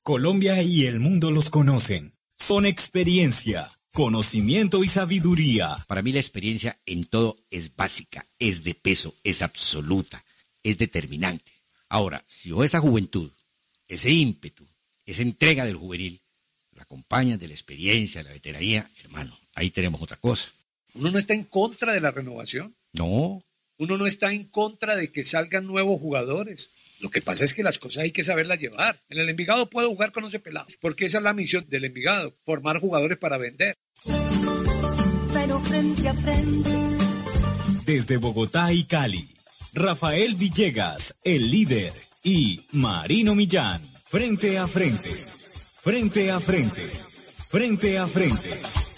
Colombia y el mundo los conocen. Son experiencia, conocimiento y sabiduría. Para mí la experiencia en todo es básica, es de peso, es absoluta, es determinante. Ahora, si vos esa juventud, ese ímpetu, esa entrega del juvenil, la acompañas de la experiencia, de la veteranía, hermano, ahí tenemos otra cosa. ¿Uno no está en contra de la renovación? No. ¿Uno no está en contra de que salgan nuevos jugadores? Lo que pasa es que las cosas hay que saberlas llevar. En el Envigado puedo jugar con 11 pelados, porque esa es la misión del Envigado, formar jugadores para vender. Pero frente a frente. Desde Bogotá y Cali, Rafael Villegas, el líder, y Marino Millán, frente a frente, frente a frente, frente a frente.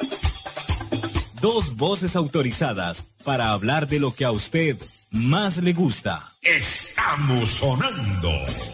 Dos voces autorizadas para hablar de lo que a usted más le gusta. Estamos sonando.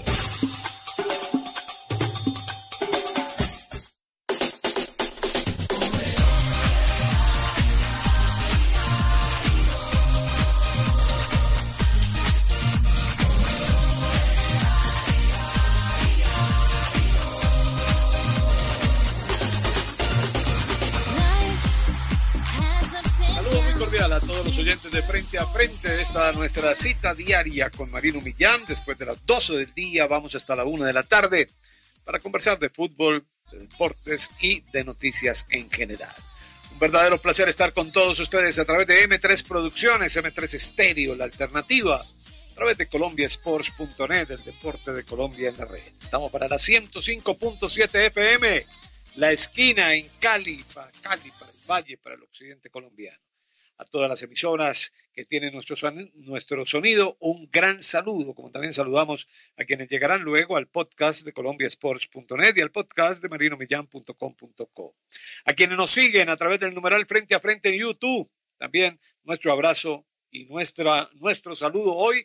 Oyentes de Frente a Frente, esta nuestra cita diaria con Marino Millán. Después de las 12 del día vamos hasta la 1 de la tarde para conversar de fútbol, de deportes y de noticias en general. Un verdadero placer estar con todos ustedes a través de M3 Producciones, M3 Estéreo, la alternativa, a través de colombiasports.net, el deporte de Colombia en la red. Estamos para la 105.7 FM, la esquina en Cali, para el Valle, para el occidente colombiano. A todas las emisoras que tienen nuestro sonido, un gran saludo, como también saludamos a quienes llegarán luego al podcast de colombiasports.net y al podcast de marinomillan.com.co. A quienes nos siguen a través del numeral Frente a Frente en YouTube, también nuestro abrazo y nuestro saludo hoy,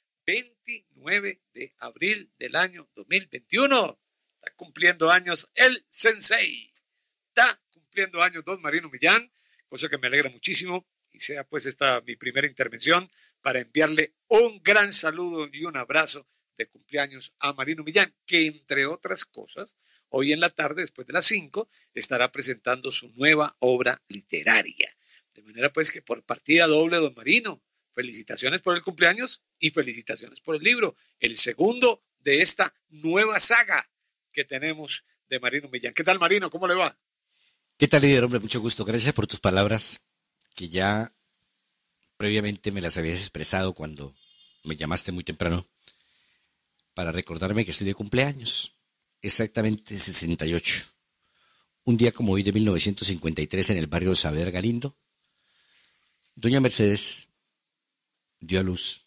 29 de abril del año 2021. Está cumpliendo años el Sensei. Está cumpliendo años don Marino Millán, cosa que me alegra muchísimo. Y sea pues esta mi primera intervención para enviarle un gran saludo y un abrazo de cumpleaños a Marino Millán, que entre otras cosas, hoy en la tarde, después de las 5, estará presentando su nueva obra literaria. De manera pues que por partida doble, don Marino, felicitaciones por el cumpleaños y felicitaciones por el libro, el segundo de esta nueva saga que tenemos de Marino Millán. ¿Qué tal, Marino? ¿Cómo le va? ¿Qué tal, líder? Hombre, mucho gusto. Gracias por tus palabras, que ya previamente me las habías expresado cuando me llamaste muy temprano para recordarme que estoy de cumpleaños, exactamente 68. Un día como hoy de 1953 en el barrio Saavedra Galindo, doña Mercedes dio a luz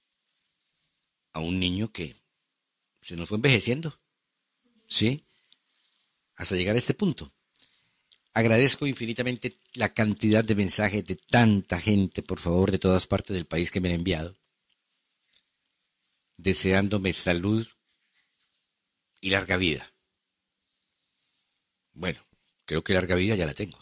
a un niño que se nos fue envejeciendo, ¿sí? Hasta llegar a este punto. Agradezco infinitamente la cantidad de mensajes de tanta gente, por favor, de todas partes del país que me han enviado, deseándome salud y larga vida. Bueno, creo que larga vida ya la tengo.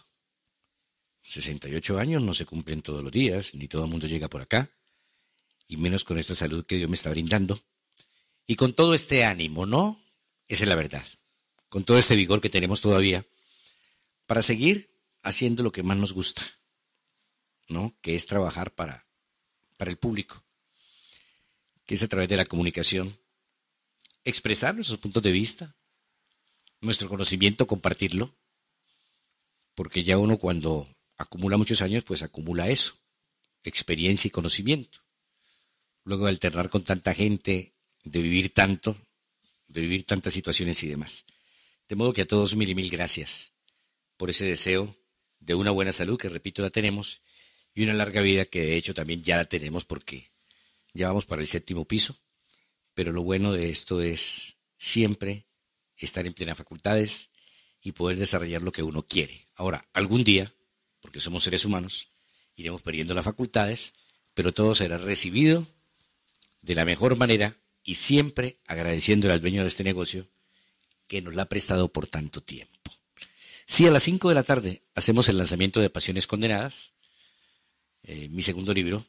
68 años no se cumplen todos los días, ni todo el mundo llega por acá, y menos con esta salud que Dios me está brindando. Y con todo este ánimo, ¿no? Esa es la verdad. Con todo este vigor que tenemos todavía, para seguir haciendo lo que más nos gusta, ¿no? Que es trabajar para el público, que es a través de la comunicación, expresar nuestros puntos de vista, nuestro conocimiento, compartirlo, porque ya uno cuando acumula muchos años, pues acumula eso, experiencia y conocimiento. Luego de alternar con tanta gente, de vivir tanto, de vivir tantas situaciones y demás. De modo que a todos mil y mil gracias por ese deseo de una buena salud, que repito la tenemos, y una larga vida que de hecho también ya la tenemos porque ya vamos para el 7º piso, pero lo bueno de esto es siempre estar en plenas facultades y poder desarrollar lo que uno quiere. Ahora, algún día, porque somos seres humanos, iremos perdiendo las facultades, pero todo será recibido de la mejor manera y siempre agradeciéndole al dueño de este negocio que nos la ha prestado por tanto tiempo. Sí, a las 5 de la tarde hacemos el lanzamiento de Pasiones Condenadas, mi segundo libro,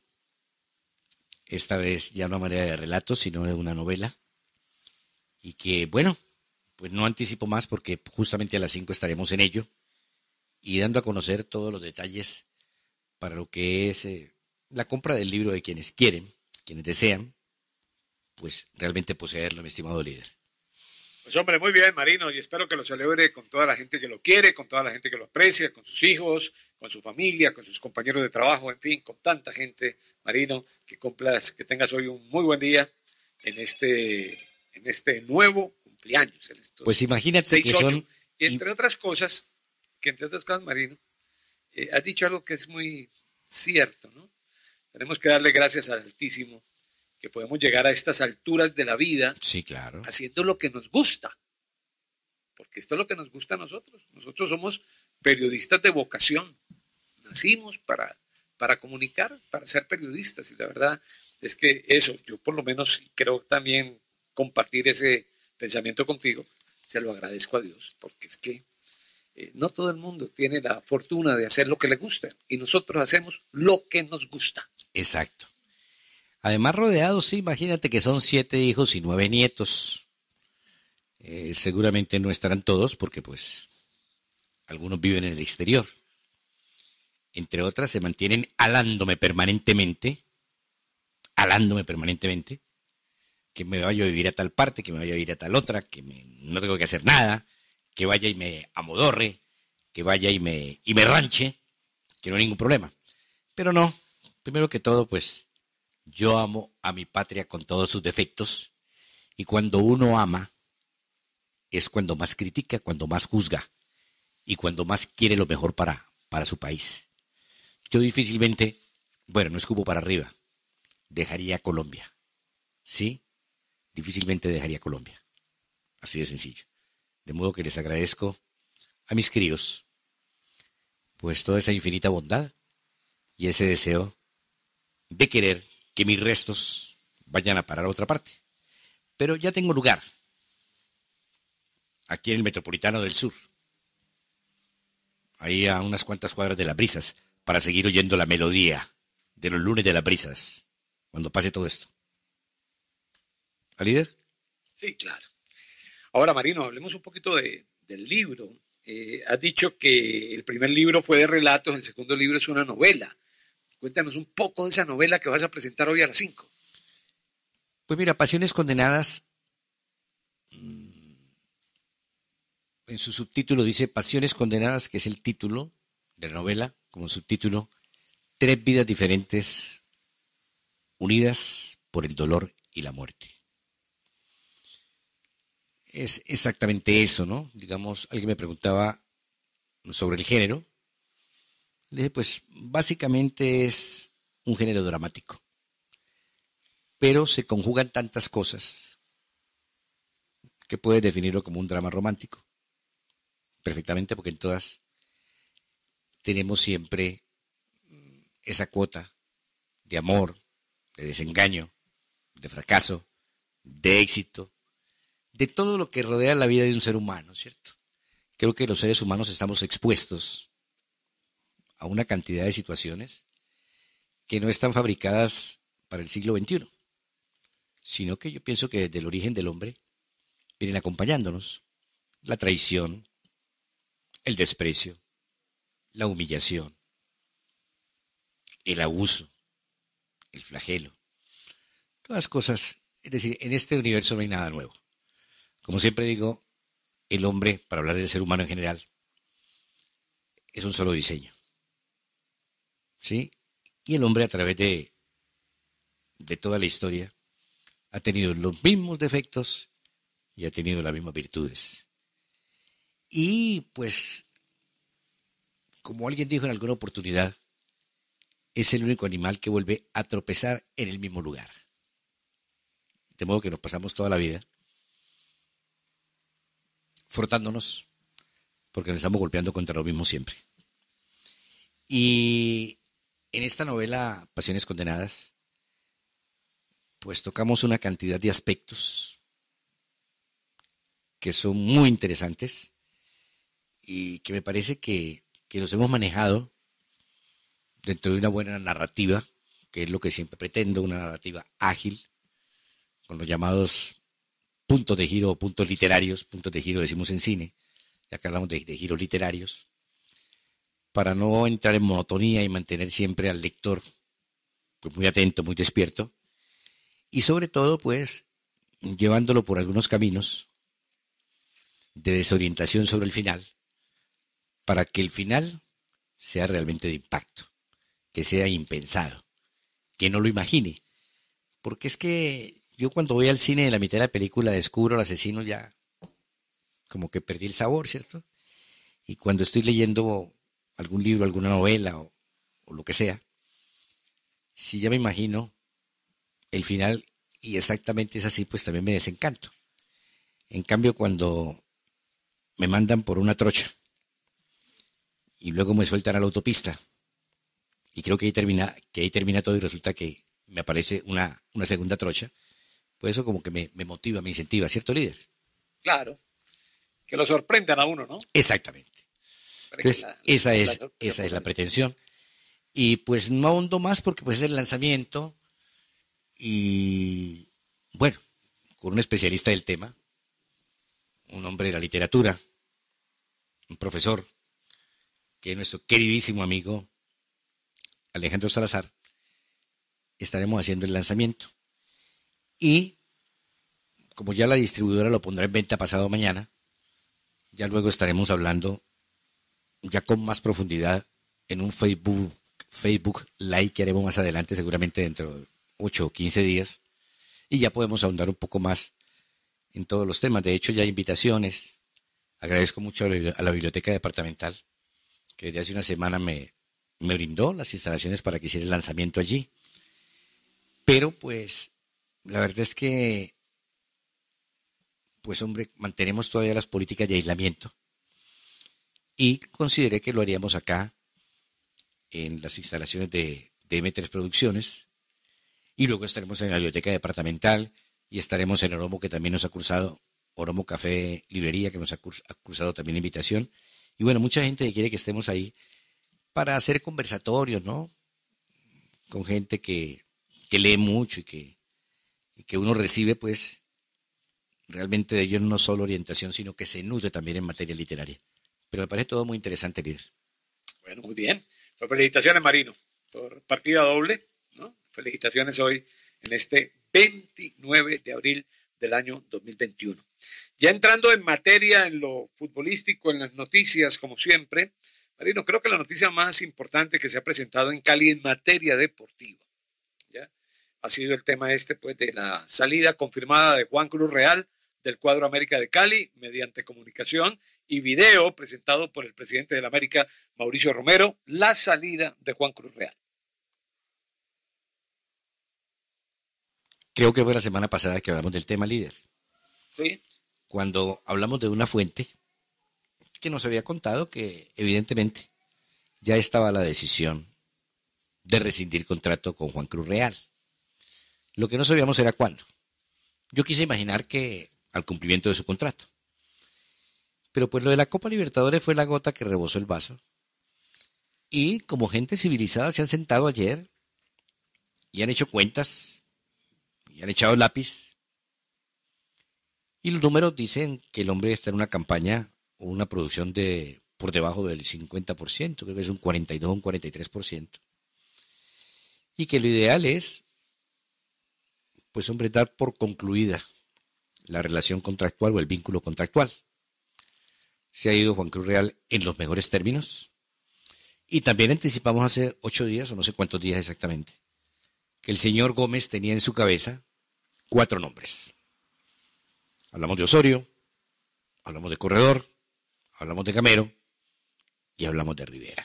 esta vez ya no a manera de relato, sino de una novela, y que, bueno, pues no anticipo más porque justamente a las 5 estaremos en ello y dando a conocer todos los detalles para lo que es la compra del libro de quienes quieren, quienes desean, pues realmente poseerlo, mi estimado líder. Pues hombre, muy bien, Marino, y espero que lo celebre con toda la gente que lo quiere, con toda la gente que lo aprecia, con sus hijos, con su familia, con sus compañeros de trabajo, en fin, con tanta gente, Marino, que tengas hoy un muy buen día en este nuevo cumpleaños. En estos Pues imagínate 6, que 8. son... Y entre otras cosas, Marino, has dicho algo que es muy cierto, ¿no? Tenemos que darle gracias al Altísimo que podemos llegar a estas alturas de la vida Sí, claro. haciendo lo que nos gusta, porque esto es lo que nos gusta a nosotros. Nosotros somos periodistas de vocación, nacimos para comunicar, para ser periodistas, y la verdad es que eso, yo por lo menos creo también compartir ese pensamiento contigo, se lo agradezco a Dios, porque es que no todo el mundo tiene la fortuna de hacer lo que le gusta, y nosotros hacemos lo que nos gusta. Exacto. Además rodeados, sí, imagínate que son 7 hijos y 9 nietos. Seguramente no estarán todos porque pues algunos viven en el exterior. Entre otras se mantienen alándome permanentemente, que me vaya a vivir a tal parte, que me vaya a vivir a tal otra, no tengo que hacer nada, que vaya y me amodorre, que vaya y me ranche, que no hay ningún problema. Pero no, primero que todo pues yo amo a mi patria con todos sus defectos, y cuando uno ama es cuando más critica, cuando más juzga y cuando más quiere lo mejor para su país. Yo difícilmente, bueno, no escupo para arriba, dejaría Colombia, ¿sí? Difícilmente dejaría Colombia, así de sencillo. De modo que les agradezco a mis críos, pues toda esa infinita bondad y ese deseo de querer que mis restos vayan a parar a otra parte. Pero ya tengo lugar, aquí en el Metropolitano del Sur, ahí a unas cuantas cuadras de Las Brisas, para seguir oyendo la melodía de los lunes de Las Brisas, cuando pase todo esto. ¿Al líder? Sí, claro. Ahora, Marino, hablemos un poquito del libro. Has dicho que el primer libro fue de relatos, el segundo libro es una novela. Cuéntanos un poco de esa novela que vas a presentar hoy a las 5. Pues mira, Pasiones Condenadas, en su subtítulo dice Pasiones Condenadas, que es el título de la novela, como subtítulo, 3 vidas diferentes unidas por el dolor y la muerte. Es exactamente eso, ¿no? Digamos, alguien me preguntaba sobre el género. Le dije, pues básicamente es un género dramático, pero se conjugan tantas cosas que puedes definirlo como un drama romántico, perfectamente, porque en todas tenemos siempre esa cuota de amor, de desengaño, de fracaso, de éxito, de todo lo que rodea la vida de un ser humano, ¿cierto? Creo que los seres humanos estamos expuestos a una cantidad de situaciones que no están fabricadas para el siglo XXI, sino que yo pienso que desde el origen del hombre vienen acompañándonos la traición, el desprecio, la humillación, el abuso, el flagelo, todas cosas. Es decir, en este universo no hay nada nuevo. Como siempre digo, el hombre, para hablar del ser humano en general, es un solo diseño, ¿sí? Y el hombre a través de toda la historia ha tenido los mismos defectos y ha tenido las mismas virtudes. Y pues, como alguien dijo en alguna oportunidad, es el único animal que vuelve a tropezar en el mismo lugar. De modo que nos pasamos toda la vida frotándonos porque nos estamos golpeando contra lo mismo siempre. Y en esta novela, Pasiones Condenadas, pues tocamos una cantidad de aspectos que son muy interesantes y que me parece que los hemos manejado dentro de una buena narrativa, que es lo que siempre pretendo, una narrativa ágil, con los llamados puntos de giro o puntos literarios, puntos de giro decimos en cine, ya que hablamos de giros literarios, para no entrar en monotonía y mantener siempre al lector pues, muy atento, muy despierto, y sobre todo pues llevándolo por algunos caminos de desorientación sobre el final, para que el final sea realmente de impacto, que sea impensado, que no lo imagine. Porque es que yo cuando voy al cine de la mitad de la película descubro al asesino ya como que perdí el sabor, ¿cierto? Y cuando estoy leyendo algún libro, alguna novela o lo que sea, si ya me imagino el final y exactamente es así, pues también me desencanto. En cambio, cuando me mandan por una trocha y luego me sueltan a la autopista y creo que ahí termina todo y resulta que me aparece una segunda trocha, pues eso como que me motiva, me incentiva, ¿cierto, líder? Claro, que lo sorprendan a uno, ¿no? Exactamente. Entonces, esa es la pretensión. Y pues no ahondo más porque pues es el lanzamiento y bueno, con un especialista del tema, un hombre de la literatura, un profesor, que es nuestro queridísimo amigo Alejandro Salazar, estaremos haciendo el lanzamiento. Y como ya la distribuidora lo pondrá en venta pasado mañana, ya luego estaremos hablando ya con más profundidad en un Facebook Live que haremos más adelante, seguramente dentro de 8 o 15 días, y ya podemos ahondar un poco más en todos los temas. De hecho, ya hay invitaciones. Agradezco mucho a la Biblioteca Departamental, que desde hace una semana me brindó las instalaciones para que hiciera el lanzamiento allí. Pero, pues, la verdad es que, pues, hombre, mantenemos todavía las políticas de aislamiento y consideré que lo haríamos acá en las instalaciones de M3 Producciones y luego estaremos en la Biblioteca Departamental y estaremos en Oromo, que también nos ha cursado, Oromo Café Librería, que nos ha cursado también invitación. Y bueno, mucha gente que quiere que estemos ahí para hacer conversatorios, ¿no? Con gente que lee mucho y que uno recibe, pues, realmente de ellos no solo orientación, sino que se nutre también en materia literaria. Pero me parece todo muy interesante, líder. Bueno, muy bien. Pues felicitaciones, Marino, por partida doble, ¿no? Felicitaciones hoy en este 29 de abril del año 2021. Ya entrando en materia, en lo futbolístico, en las noticias, como siempre, Marino, creo que la noticia más importante que se ha presentado en Cali en materia deportiva, ¿ya? Ha sido el tema pues, de la salida confirmada de Juan Cruz Real del cuadro América de Cali mediante comunicación y video presentado por el presidente del América, Mauricio Romero, la salida de Juan Cruz Real. Creo que fue la semana pasada que hablamos del tema, líder. Sí. Cuando hablamos de una fuente que nos había contado que evidentemente ya estaba la decisión de rescindir contrato con Juan Cruz Real. Lo que no sabíamos era cuándo. Yo quise imaginar que al cumplimiento de su contrato. Pero pues lo de la Copa Libertadores fue la gota que rebosó el vaso. Y como gente civilizada se han sentado ayer y han hecho cuentas y han echado lápiz. Y los números dicen que el hombre está en una campaña o una producción de por debajo del 50%, creo que es un 42 o un 43%. Y que lo ideal es, pues hombre, dar por concluida la relación contractual o el vínculo contractual. Se ha ido Juan Cruz Real en los mejores términos. Y también anticipamos hace 8 días, o no sé cuántos días exactamente, que el señor Gómez tenía en su cabeza 4 nombres. Hablamos de Osorio, hablamos de Corredor, hablamos de Gamero y hablamos de Rivera.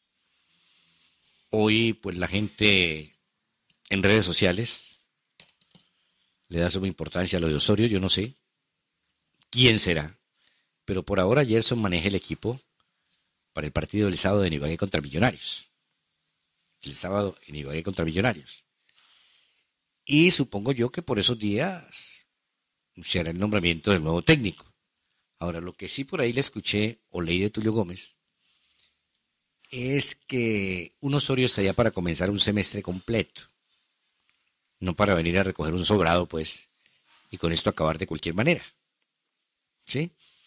Hoy, pues la gente en redes sociales le da suma importancia a lo de Osorio, yo no sé quién será, pero por ahora Gerson maneja el equipo para el partido del sábado en Ibagué contra Millonarios. El sábado en Ibagué contra Millonarios. Y supongo yo que por esos días se hará el nombramiento del nuevo técnico. Ahora, lo que sí por ahí le escuché o leí de Tulio Gómez es que un Osorio estaría para comenzar un semestre completo, no para venir a recoger un sobrado, pues, y con esto acabar de cualquier manera. ¿Sí?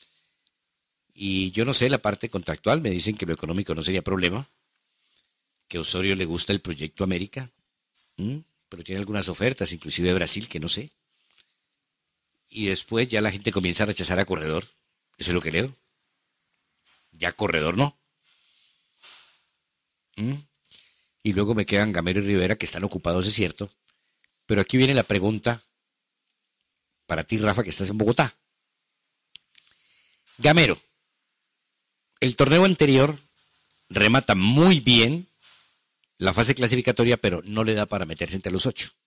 Y yo no sé la parte contractual, me dicen que lo económico no sería problema, que a Osorio le gusta el proyecto América, pero tiene algunas ofertas, inclusive de Brasil, que no sé. Y después ya la gente comienza a rechazar a Corredor, eso es lo que leo. Ya Corredor no. Y luego me quedan Gamero y Rivera, que están ocupados, es cierto. Pero aquí viene la pregunta para ti, Rafa, que estás en Bogotá. Gamero, el torneo anterior remata muy bien la fase clasificatoria, pero no le da para meterse entre los 8.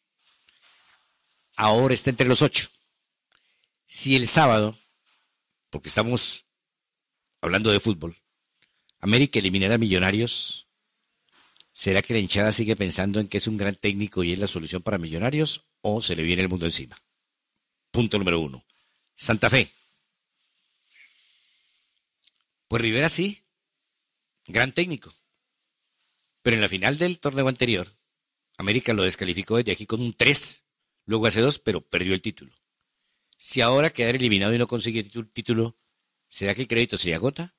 Ahora está entre los 8. Si el sábado, porque estamos hablando de fútbol, América eliminará a Millonarios, ¿será que la hinchada sigue pensando en que es un gran técnico y es la solución para Millonarios o se le viene el mundo encima? Punto número 1. Santa Fe. Pues Rivera sí, gran técnico. Pero en la final del torneo anterior, América lo descalificó desde aquí con un 3, luego hace 2, pero perdió el título. Si ahora quedar eliminado y no consigue título, ¿será que el crédito se agota?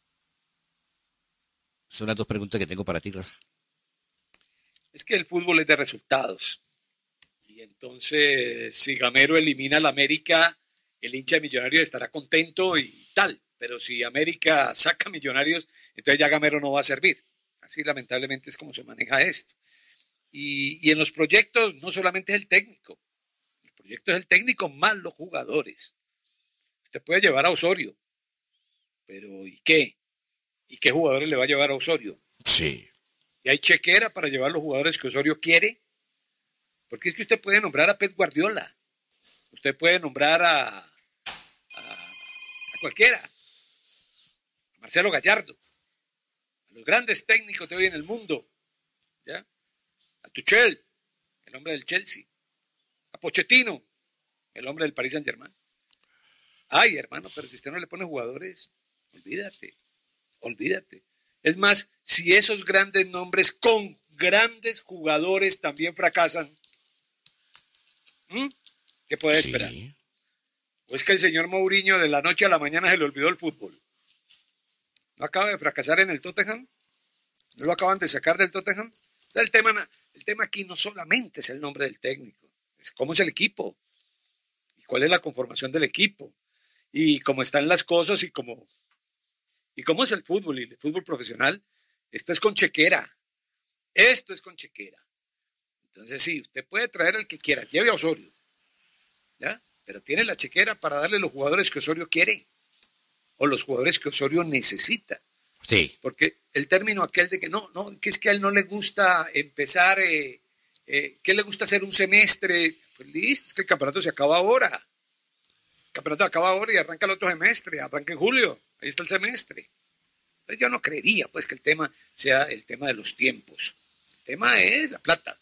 Son las dos preguntas que tengo para ti, Rafa. Es que el fútbol es de resultados. Y entonces, si Gamero elimina al América, el hincha de Millonarios estará contento y tal. Pero si América saca Millonarios, entonces ya Gamero no va a servir. Así lamentablemente es como se maneja esto. Y en los proyectos no solamente es el técnico. El proyecto es el técnico más los jugadores. Usted puede llevar a Osorio, pero ¿y qué? ¿Y qué jugadores le va a llevar a Osorio? Sí. ¿Y hay chequera para llevar los jugadores que Osorio quiere? Porque es que usted puede nombrar a Pep Guardiola. Usted puede nombrar a cualquiera. A Marcelo Gallardo. A los grandes técnicos de hoy en el mundo. ¿Ya? A Tuchel, el hombre del Chelsea. A Pochettino, el hombre del Paris Saint-Germain. Ay, hermano, pero si usted no le pone jugadores, olvídate. Es más, si esos grandes nombres con grandes jugadores también fracasan, ¿qué puede esperar? ¿O es que el señor Mourinho de la noche a la mañana se le olvidó el fútbol? ¿No acaba de fracasar en el Tottenham? ¿No lo acaban de sacar del Tottenham? El tema aquí no solamente es el nombre del técnico, es cómo es el equipo y cuál es la conformación del equipo y cómo están las cosas y cómo es el fútbol y el fútbol profesional. Esto es con chequera. Entonces sí, usted puede traer al que quiera, lleve a Osorio, ¿ya? Pero tiene la chequera para darle los jugadores que Osorio quiere o los jugadores que Osorio necesita. Sí. Porque el término aquel de que que es que a él no le gusta empezar, que le gusta hacer un semestre, pues listo, es que el campeonato se acaba ahora. El campeonato acaba ahora y arranca el otro semestre, arranca en julio, ahí está el semestre. Entonces yo no creería pues que el tema sea el tema de los tiempos. El tema es la plata.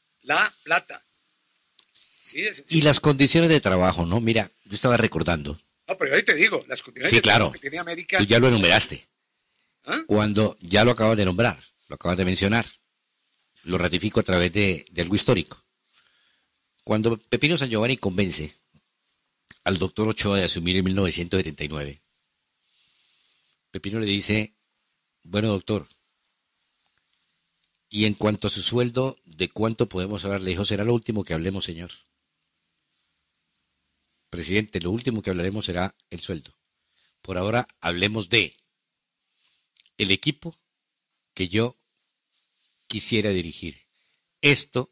Sí, y las condiciones de trabajo, ¿no? Mira, yo estaba recordando. No, pero ahí te digo, las condiciones sí, de claro. trabajo que tiene América. Tú ya lo enumeraste. ¿Ah? Cuando ya lo acabas de nombrar, lo acabas de mencionar, lo ratifico a través de algo histórico. Cuando Pepino Sangiovanni convence al doctor Ochoa de asumir en 1979, Pepino le dice, bueno doctor, y en cuanto a su sueldo, ¿de cuánto podemos hablar? Le dijo, será lo último que hablemos, señor. Presidente, lo último que hablaremos será el sueldo. Por ahora hablemos de el equipo que yo quisiera dirigir. Esto,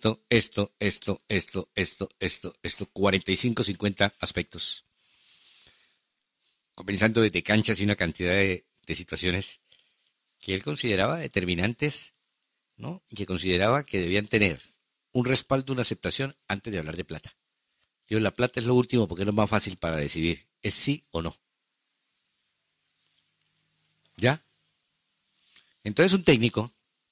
45, 50 aspectos. Comenzando desde canchas y una cantidad de situaciones que él consideraba determinantes, ¿no? Y que consideraba que debían tener un respaldo, una aceptación antes de hablar de plata. Yo, la plata es lo último porque es lo más fácil para decidir, es sí o no. ¿Ya? Entonces un técnico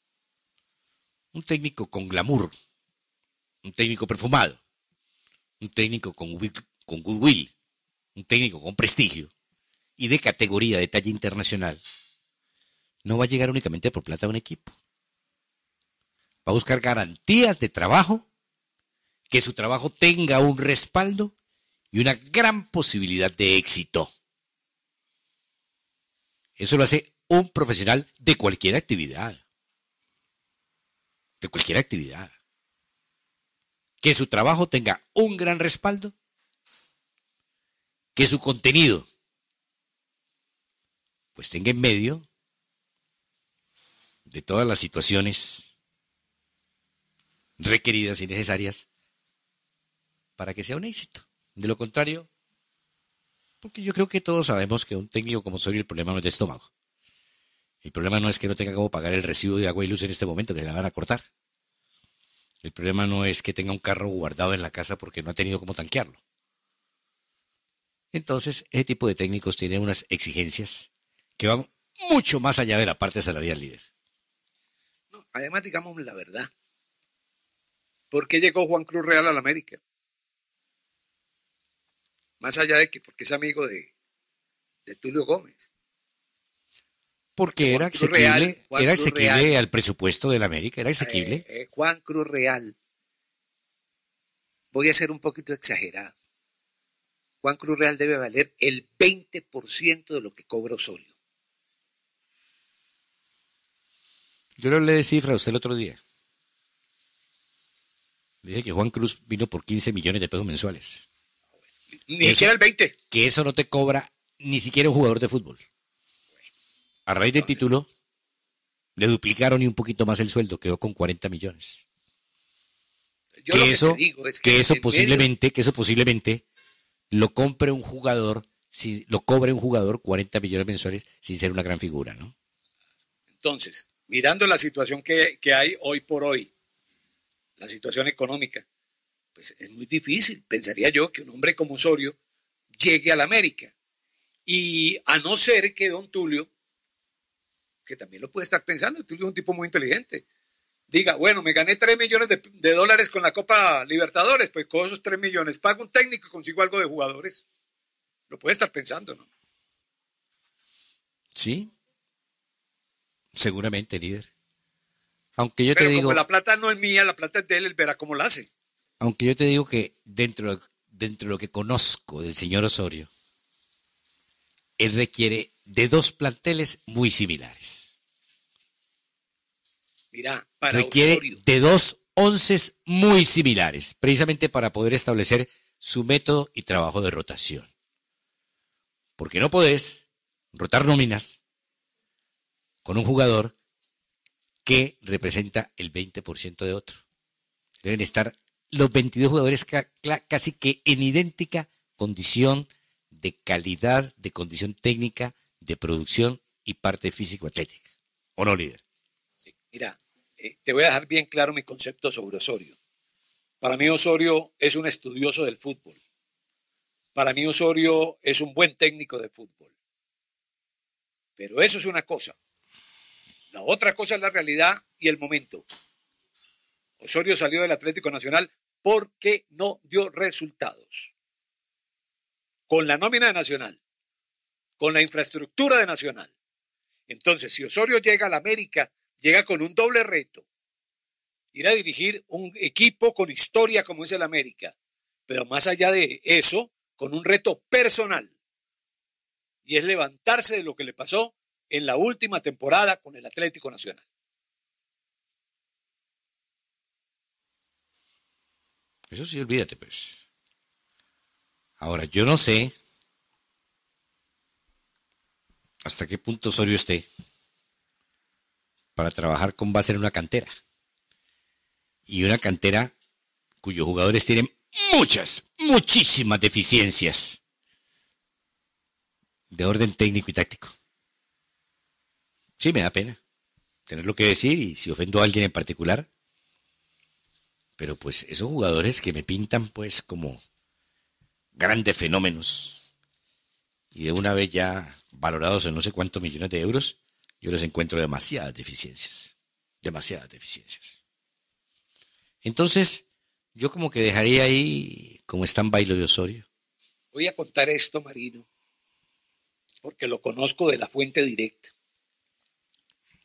con glamour, un técnico perfumado, un técnico con goodwill, un técnico con prestigio y de categoría, de talla internacional, no va a llegar únicamente por plata a un equipo. Va a buscar garantías de trabajo que su trabajo tenga un respaldo y una gran posibilidad de éxito. Eso lo hace un profesional de cualquier actividad. De cualquier actividad. Que su trabajo tenga un gran respaldo, que su contenido pues tenga en medio de todas las situaciones requeridas y necesarias para que sea un éxito. De lo contrario, porque yo creo que todos sabemos que un técnico como Osorio el problema no es de estómago. El problema no es que no tenga cómo pagar el recibo de agua y luz en este momento, que se la van a cortar. El problema no es que tenga un carro guardado en la casa porque no ha tenido cómo tanquearlo. Entonces, ese tipo de técnicos tienen unas exigencias que van mucho más allá de la parte salarial, líder. No, además, digamos la verdad. ¿Por qué llegó Juan Cruz Real a la América? Más allá de que porque es amigo de Tulio Gómez. Porque era asequible al presupuesto de la América, era asequible. Juan Cruz Real, voy a ser un poquito exagerado. Juan Cruz Real debe valer el 20% de lo que cobra Osorio. Yo le hablé de cifra a usted el otro día. Le dije que Juan Cruz vino por 15 millones de pesos mensuales. Ni siquiera el 20. Que eso no te cobra ni siquiera un jugador de fútbol. A raíz del título, le duplicaron y un poquito más el sueldo, quedó con 40 millones. Yo lo que te digo es que eso posiblemente lo compre un jugador, si lo cobre un jugador 40 millones mensuales sin ser una gran figura, ¿no? Entonces, mirando la situación que hay hoy por hoy, la situación económica, pues es muy difícil, pensaría yo, que un hombre como Osorio llegue a la América. Y a no ser que don Tulio, que también lo puede estar pensando, Tulio es un tipo muy inteligente, diga, bueno, me gané 3 millones de dólares con la Copa Libertadores, pues con esos 3 millones pago un técnico y consigo algo de jugadores. Lo puede estar pensando, ¿no? Sí, seguramente, líder. Aunque yo Pero te digo, como la plata no es mía, la plata es de él verá cómo la hace. Aunque yo te digo que dentro de lo que conozco del señor Osorio, él requiere de 2 planteles muy similares. Mira, para requiere Osorio, de 2 onces muy similares, precisamente para poder establecer su método y trabajo de rotación. Porque no podés rotar nóminas con un jugador que representa el 20% de otro. Deben estar los 22 jugadores casi que en idéntica condición de calidad, de condición técnica, de producción y parte físico-atlética. ¿O no, líder? sí, mira, te voy a dejar bien claro mi concepto sobre Osorio. Para mí Osorio es un estudioso del fútbol. Para mí Osorio es un buen técnico de fútbol. Pero eso es una cosa. La otra cosa es la realidad y el momento. Osorio salió del Atlético Nacional porque no dio resultados. Con la nómina de Nacional, con la infraestructura de Nacional. Entonces, si Osorio llega a la América, llega con un doble reto. Ir a dirigir un equipo con historia como es el América. Pero más allá de eso, con un reto personal. Y es levantarse de lo que le pasó en la última temporada con el Atlético Nacional. Eso sí, olvídate, pues. Ahora, yo no sé hasta qué punto Osorio esté para trabajar con base en una cantera. Y una cantera cuyos jugadores tienen muchísimas deficiencias de orden técnico y táctico. Sí, me da pena tenerlo que decir y si ofendo a alguien en particular. Pero pues esos jugadores que me pintan pues como grandes fenómenos y de una vez ya valorados en no sé cuántos millones de euros, yo les encuentro demasiadas deficiencias. Entonces, yo como que dejaría ahí como stand-by lo de Osorio. Voy a contar esto, Marino, porque lo conozco de la fuente directa.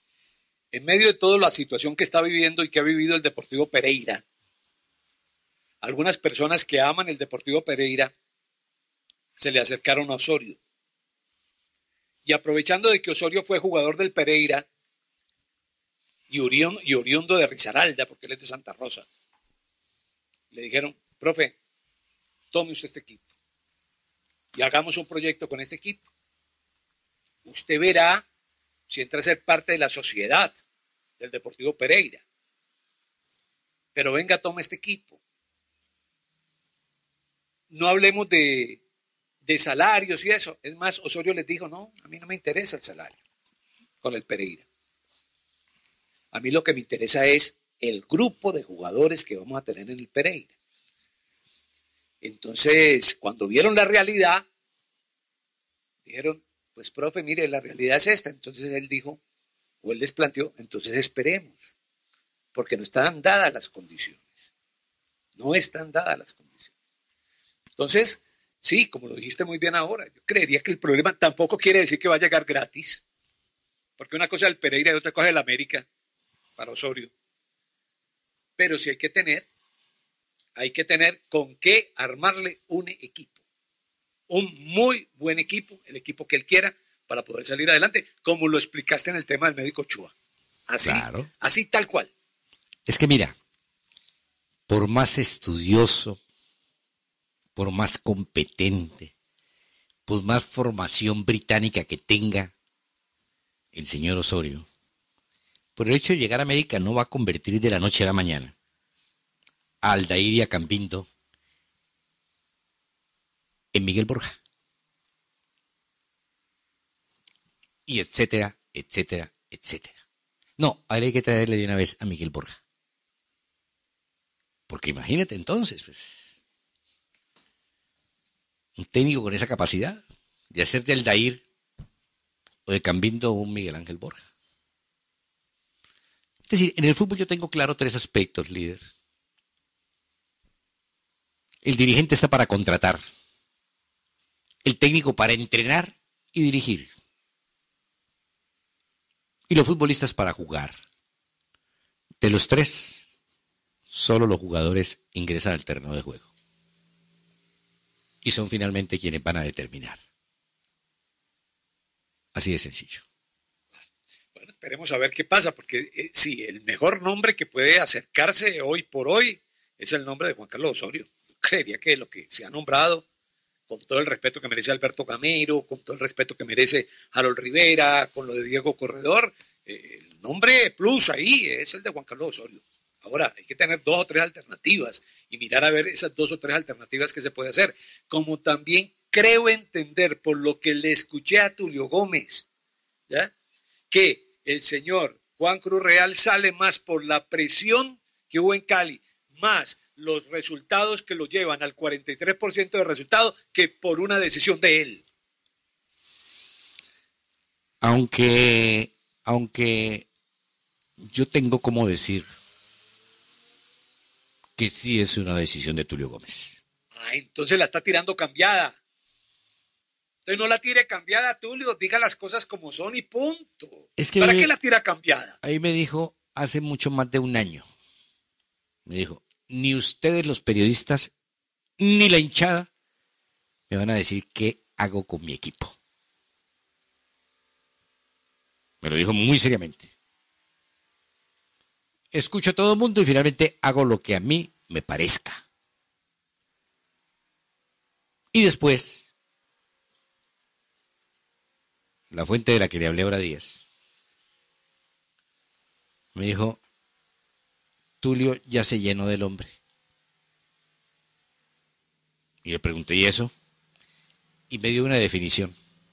En medio de toda la situación que está viviendo y que ha vivido el Deportivo Pereira, algunas personas que aman el Deportivo Pereira se le acercaron a Osorio. Y aprovechando de que Osorio fue jugador del Pereira y oriundo de Risaralda, porque él es de Santa Rosa, le dijeron, profe, tome usted este equipo y hagamos un proyecto con este equipo. Usted verá si entra a ser parte de la sociedad del Deportivo Pereira. Pero venga, tome este equipo. No hablemos de salarios y eso. Es más, Osorio les dijo, no, a mí no me interesa el salario con el Pereira. A mí lo que me interesa es el grupo de jugadores que vamos a tener en el Pereira. Entonces, cuando vieron la realidad, dijeron, pues profe, mire, la realidad es esta. Entonces él dijo, o él les planteó, entonces esperemos, porque no están dadas las condiciones. No están dadas las condiciones. Entonces, sí, como lo dijiste muy bien ahora, yo creería que el problema tampoco quiere decir que va a llegar gratis, porque una cosa es el Pereira y otra cosa es el América, para Osorio. Pero sí hay que tener con qué armarle un equipo. Un muy buen equipo, el equipo que él quiera, para poder salir adelante, como lo explicaste en el tema del médico Ochoa. Así, claro. Así tal cual. Es que mira, por más estudioso, por más competente, por más formación británica que tenga el señor Osorio, por el hecho de llegar a América no va a convertir de la noche a la mañana a Aldair y a Cambindo en Miguel Borja. Y etcétera, etcétera, etcétera. No, ahora hay que traerle de una vez a Miguel Borja. Porque imagínate entonces, pues, un técnico con esa capacidad de hacer de Aldair o de Cambindo un Miguel Ángel Borja. Es decir, en el fútbol yo tengo claro 3 aspectos, líder. El dirigente está para contratar, el técnico para entrenar y dirigir, y los futbolistas para jugar. De los 3, solo los jugadores ingresan al terreno de juego. Y son finalmente quienes van a determinar. Así de sencillo. Bueno, esperemos a ver qué pasa, porque sí, el mejor nombre que puede acercarse hoy por hoy es el nombre de Juan Carlos Osorio. Yo creería que lo que se ha nombrado, con todo el respeto que merece Alberto Gamero, con todo el respeto que merece Harold Rivera, con lo de Diego Corredor, el nombre plus ahí es el de Juan Carlos Osorio. Ahora, hay que tener 2 o 3 alternativas y mirar a ver esas 2 o 3 alternativas que se puede hacer. Como también creo entender, por lo que le escuché a Tulio Gómez, ¿ya?, que el señor Juan Cruz Real sale más por la presión que hubo en Cali, más los resultados que lo llevan al 43% de resultado, que por una decisión de él. Aunque yo tengo como decir que sí es una decisión de Tulio Gómez. Entonces la está tirando cambiada. Entonces no la tire cambiada, Tulio, diga las cosas como son y punto. Es que ¿para qué la tira cambiada? Ahí me dijo hace mucho más de un año, me dijo, ni ustedes los periodistas, ni la hinchada, me van a decir qué hago con mi equipo. Me lo dijo muy seriamente. Escucho a todo el mundo y finalmente hago lo que a mí me parezca. Y después, la fuente de la que le hablé ahora Díaz me dijo, Tulio ya se llenó del hombre. Y le pregunté, ¿y eso? Y me dio una definición.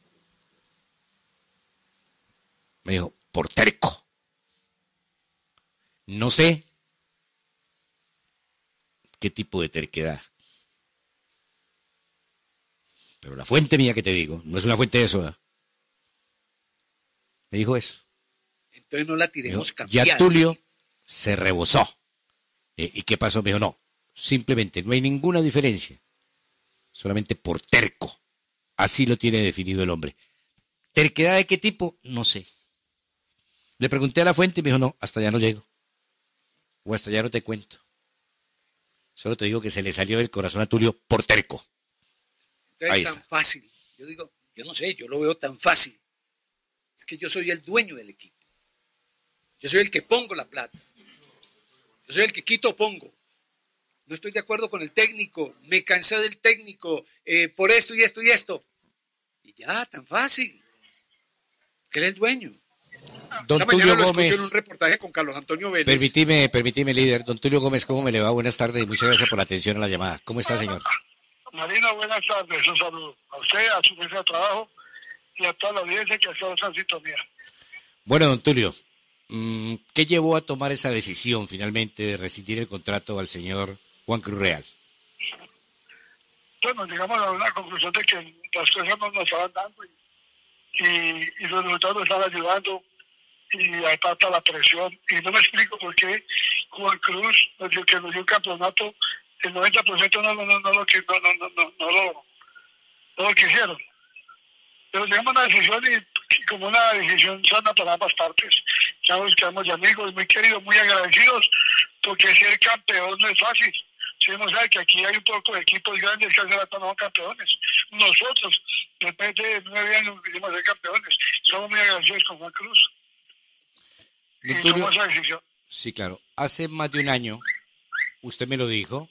Me dijo, por terco. No sé qué tipo de terquedad. Pero la fuente mía que te digo, no es una fuente de soda. Me dijo eso. Entonces no la tiremos cambiada. Ya Tulio se rebosó. ¿Y qué pasó? Me dijo, no, simplemente no hay ninguna diferencia. Solamente por terco. Así lo tiene definido el hombre. ¿Terquedad de qué tipo? No sé. Le pregunté a la fuente y me dijo, no, hasta allá no llego. O hasta allá no te cuento. Solo te digo que se le salió del corazón a Tulio por terco. Entonces Ahí es tan está. fácil. Yo digo, yo no sé, yo lo veo tan fácil. Es que yo soy el dueño del equipo. Yo soy el que pongo la plata. Yo soy el que quito o pongo. No estoy de acuerdo con el técnico. Me cansé del técnico por esto y esto y esto. Y ya, tan fácil. Que él es el dueño. Don Esta Tulio mañana lo Gómez, escuché en un reportaje con Carlos Antonio Vélez. permitime, líder. Don Tulio Gómez, ¿cómo me le va? Buenas tardes y muchas gracias por la atención a la llamada. ¿Cómo está, señor? Marino, buenas tardes, un saludo a usted, a su mesa de trabajo y a toda la audiencia que ha estado en sintonía. Bueno, don Tulio, ¿qué llevó a tomar esa decisión finalmente de rescindir el contrato al señor Juan Cruz Real? Bueno, llegamos a una conclusión de que las cosas no nos estaban dando y los resultados nos estaban ayudando y aparte la presión. Y no me explico por qué Juan Cruz nos dio un campeonato, el 90% no lo quisieron. Pero llegamos a una decisión y como una decisión sana para ambas partes. Ya nos quedamos de amigos, muy queridos, muy agradecidos, porque ser campeón no es fácil. Si uno sabe que aquí hay un poco de equipos grandes que hace rato no son campeones. Nosotros, después de 9 años, quisimos ser campeones. Somos muy agradecidos con Juan Cruz. Y Don Tulio, tomamos esa decisión. sí, claro. Hace más de un año, usted me lo dijo,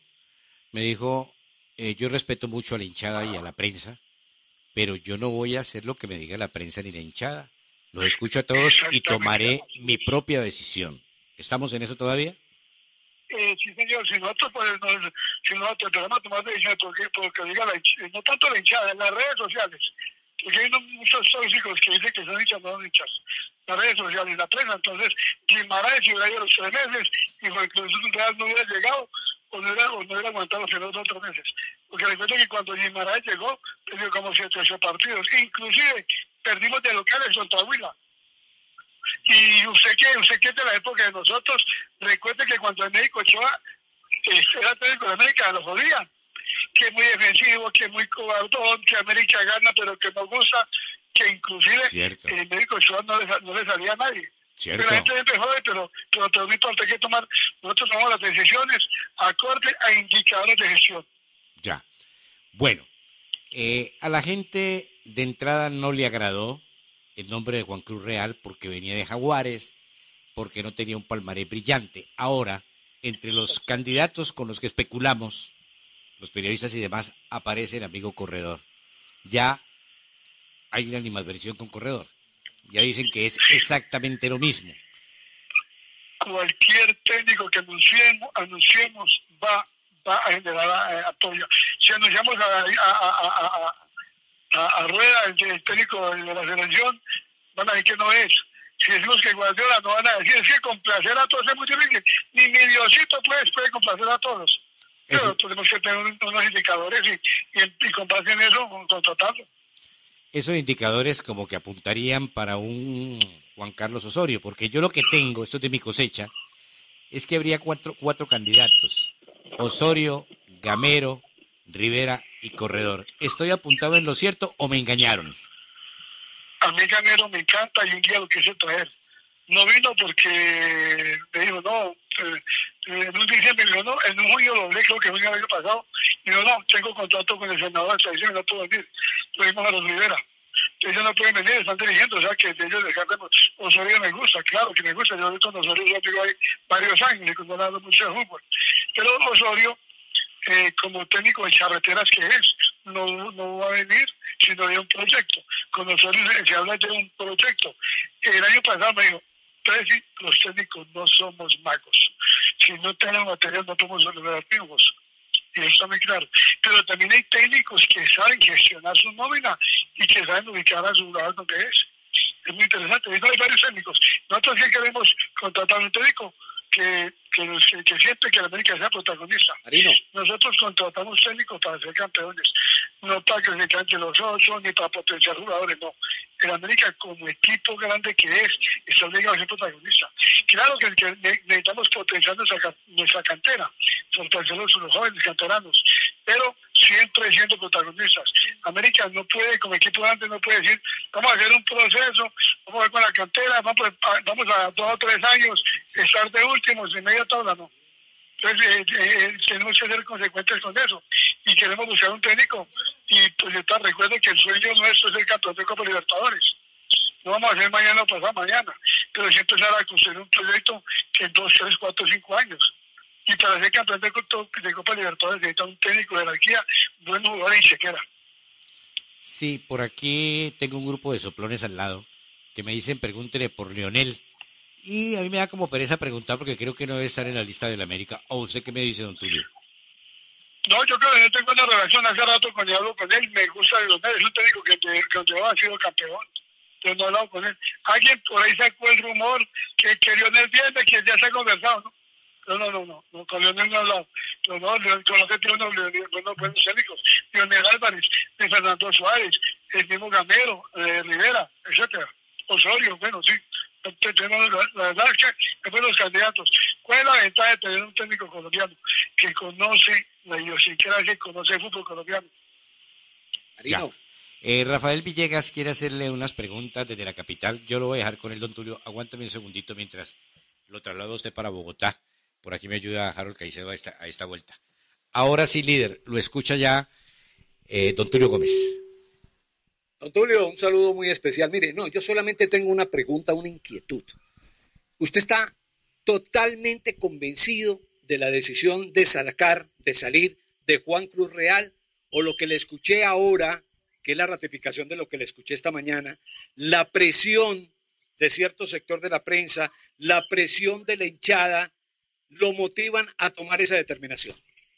yo respeto mucho a la hinchada y a la prensa, pero yo no voy a hacer lo que me diga la prensa ni la hinchada. Los escucho a todos y tomaré mi propia decisión. ¿Estamos en eso todavía? Sí, señor, si nosotros tenemos que tomar decisiones, porque diga no tanto la hinchada, en las redes sociales, porque hay muchos tóxicos que dicen que son hinchas, no son hinchas. Las redes sociales, la prensa, entonces, Guimaraes si hubiera ido los 3 meses y Juan Cruz Real no hubiera llegado, o no hubiera aguantado los otros meses. Porque recuerdo que cuando Guimaraes llegó, perdió como 7 o 8 partidos, inclusive perdimos de locales contra Huila. Y usted que es de la época de nosotros, recuerde que cuando el médico Ochoa era técnico de América, lo jodían, que es muy defensivo, que es muy cobardón, que América gana pero que no gusta, que inclusive Cierto. el médico Ochoa no le salía a nadie. Cierto. Pero la gente siempre jode, pero no importa qué tomar, nosotros tomamos las decisiones acorde a indicadores de gestión. Ya. Bueno, a la gente de entrada no le agradó el nombre de Juan Cruz Real porque venía de Jaguares, porque no tenía un palmarés brillante. Ahora, entre los candidatos con los que especulamos, los periodistas y demás, aparece el amigo Corredor. Ya hay una animadversión con Corredor. Ya dicen que es exactamente lo mismo. Cualquier técnico que anunciemos va a generar apoyo. Si anunciamos a Rueda, el técnico de la selección, van a decir que no es. Si decimos que Guardiola, no van a decir, es que complacer a todos es muy difícil. Ni mi Diosito puede complacer a todos. Pero tenemos que tener unos indicadores y con base en eso contratarlo. Esos indicadores como que apuntarían para un Juan Carlos Osorio, porque yo lo que tengo, esto es de mi cosecha, es que habría cuatro candidatos: Osorio, Gamero, Rivera y Corredor. ¿Estoy apuntado en lo cierto o me engañaron? A mí Gamero me encanta y un día lo quise traer. No vino porque me dijo, no, en un diciembre me dijo, no, en un junio lo hablé, creo que fue el año pasado, y dijo, no, tengo contrato con el senador de tradición y no puedo venir. Lo vimos a los Rivera. Ellos no pueden venir, están dirigiendo, o sea que de ellos descartemos. Osorio me gusta, claro que me gusta, yo con Osorio ya tengo ahí varios años y cuando hablando mucho de fútbol. Pero Osorio, como técnico de charreteras que es, no va a venir sino de un proyecto. Con Osorio se habla de un proyecto. El año pasado me dijo, Presi, los técnicos no somos magos. Si no tenemos material no podemos lograr triunfos. Y eso está muy claro. Pero también hay técnicos que saben gestionar su nómina y que saben ubicar a su jugador donde es. Es muy interesante. Hay varios técnicos. Nosotros sí queremos contratar un técnico que siente que la América sea protagonista. Marino. Nosotros contratamos técnicos para ser campeones, no para que se cante los 8 ni para potenciar jugadores, no. El América, como equipo grande que es, está obligado a ser protagonista. Claro que necesitamos potenciar nuestra cantera, fortalecer los jóvenes canteranos, pero siempre siendo protagonistas. América no puede, como equipo grande, no puede decir, vamos a hacer un proceso, vamos a ver con la cantera, vamos a 2 o 3 años estar de últimos, de media tabla, no. Entonces tenemos que ser consecuentes con eso y queremos buscar un técnico y pues recuerden que el sueño nuestro es el campeón de Copa Libertadores. No vamos a hacer mañana o pasado mañana, pero sí empezar a construir un proyecto que en 2, 3, 4, 5 años. Y para ser campeón de Copa Libertadores necesita un técnico de jerarquía, buen jugador y chequera. Sí, por aquí tengo un grupo de soplones al lado que me dicen pregúntele por Lionel. Y a mí me da como pereza preguntar porque creo que no debe estar en la lista del América. ¿O usted qué me dice, don Tulio? No, yo creo que yo tengo una relación hace rato cuando hablo con él, me gusta Lionel, es un técnico que ha sido campeón. Yo no he hablado con él. Alguien por ahí sacó el rumor que Lionel viene, que ya se ha conversado, ¿no? No, con Lionel no he hablado. Pero no, con lo que tiene unos buenos técnicos. Lionel Álvarez, de Fernando Suárez, el mismo Gamero, Rivera, etcétera. Osorio, bueno, sí. La verdad es que es de los candidatos. ¿Cuál es la ventaja de tener un técnico colombiano que conoce la idiosincrasia, que conoce el fútbol colombiano? Marino. Rafael Villegas quiere hacerle unas preguntas desde la capital. Yo lo voy a dejar con el don Tulio. Aguántame un segundito mientras lo traslado a usted para Bogotá. Por aquí me ayuda Harold Caicedo a esta vuelta. Ahora sí, líder, lo escucha ya don Tulio Gómez. Don Tulio, un saludo muy especial. Mire, no, yo solamente tengo una pregunta, una inquietud. ¿Usted está totalmente convencido de la decisión de salir de Juan Cruz Real? ¿O lo que le escuché ahora, que es la ratificación de lo que le escuché esta mañana, la presión de cierto sector de la prensa, la presión de la hinchada, lo motivan a tomar esa determinación?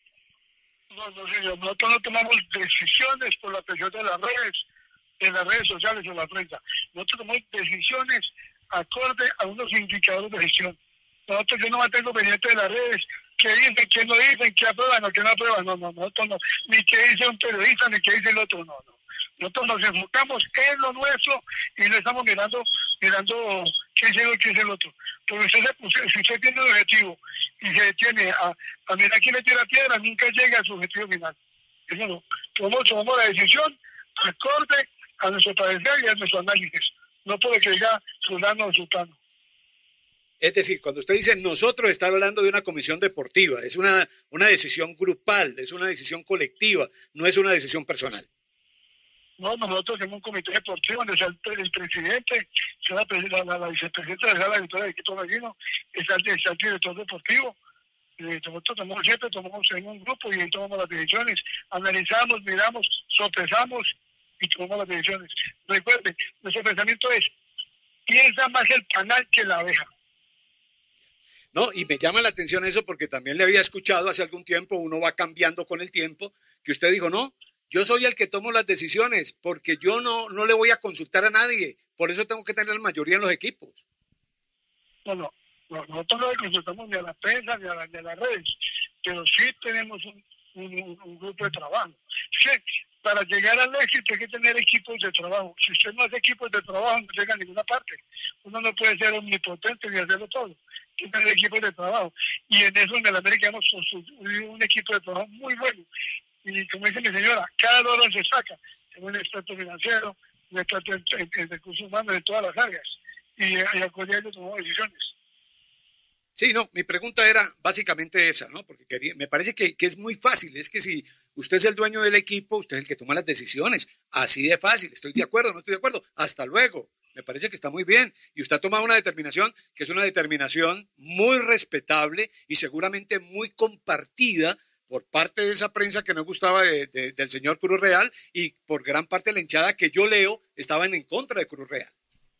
No, señor, nosotros no tomamos decisiones por la presión de las redes sociales o la prensa. Nosotros tomamos decisiones acorde a unos indicadores de gestión. Yo no mantengo pendiente de las redes, qué dicen, qué no dicen, qué aprueban o qué no aprueban. No, nosotros no. Ni qué dice un periodista, ni qué dice el otro, no. Nosotros nos enfocamos en lo nuestro y no estamos mirando qué es el otro. Porque si usted tiene un objetivo y se detiene a mirar quién le tira piedra, nunca llega a su objetivo final. Eso no. Tomamos la decisión acorde a nuestro parecer y a nuestro análisis. No puede que diga fulano o sultano. Es decir, cuando usted dice nosotros, está hablando de una comisión deportiva, es una decisión grupal, es una decisión colectiva, no es una decisión personal. No, nosotros tenemos un comité deportivo donde está el presidente, está la vicepresidenta de la directora del equipo gallino, está el director deportivo. Nosotros tomamos en un grupo y ahí tomamos las decisiones, analizamos, miramos, sopesamos y tomamos las decisiones. Recuerden, nuestro pensamiento es, piensa más el panal que la abeja. No, y me llama la atención eso porque también le había escuchado hace algún tiempo, uno va cambiando con el tiempo, que usted dijo, no, yo soy el que tomo las decisiones porque yo no le voy a consultar a nadie, por eso tengo que tener la mayoría en los equipos. No, nosotros no le consultamos ni a la prensa ni a las redes, pero sí tenemos un grupo de trabajo. Sí, para llegar al éxito hay que tener equipos de trabajo. Si usted no hace equipos de trabajo, no llega a ninguna parte. Uno no puede ser omnipotente ni hacerlo todo. Hay que tener equipos de trabajo. Y en eso en el América hemos construido un equipo de trabajo muy bueno. Y como dice mi señora, cada dólar se saca. Tengo un experto financiero, un experto en recursos humanos de todas las áreas. Y acorde a ello tomamos decisiones. Sí, no, mi pregunta era básicamente esa, ¿no? Porque me parece que es muy fácil, es que si usted es el dueño del equipo, usted es el que toma las decisiones, así de fácil, estoy de acuerdo, no estoy de acuerdo, hasta luego, me parece que está muy bien, y usted ha tomado una determinación que es una determinación muy respetable y seguramente muy compartida por parte de esa prensa que no gustaba del señor Cruz Real y por gran parte de la hinchada que yo leo estaban en contra de Cruz Real.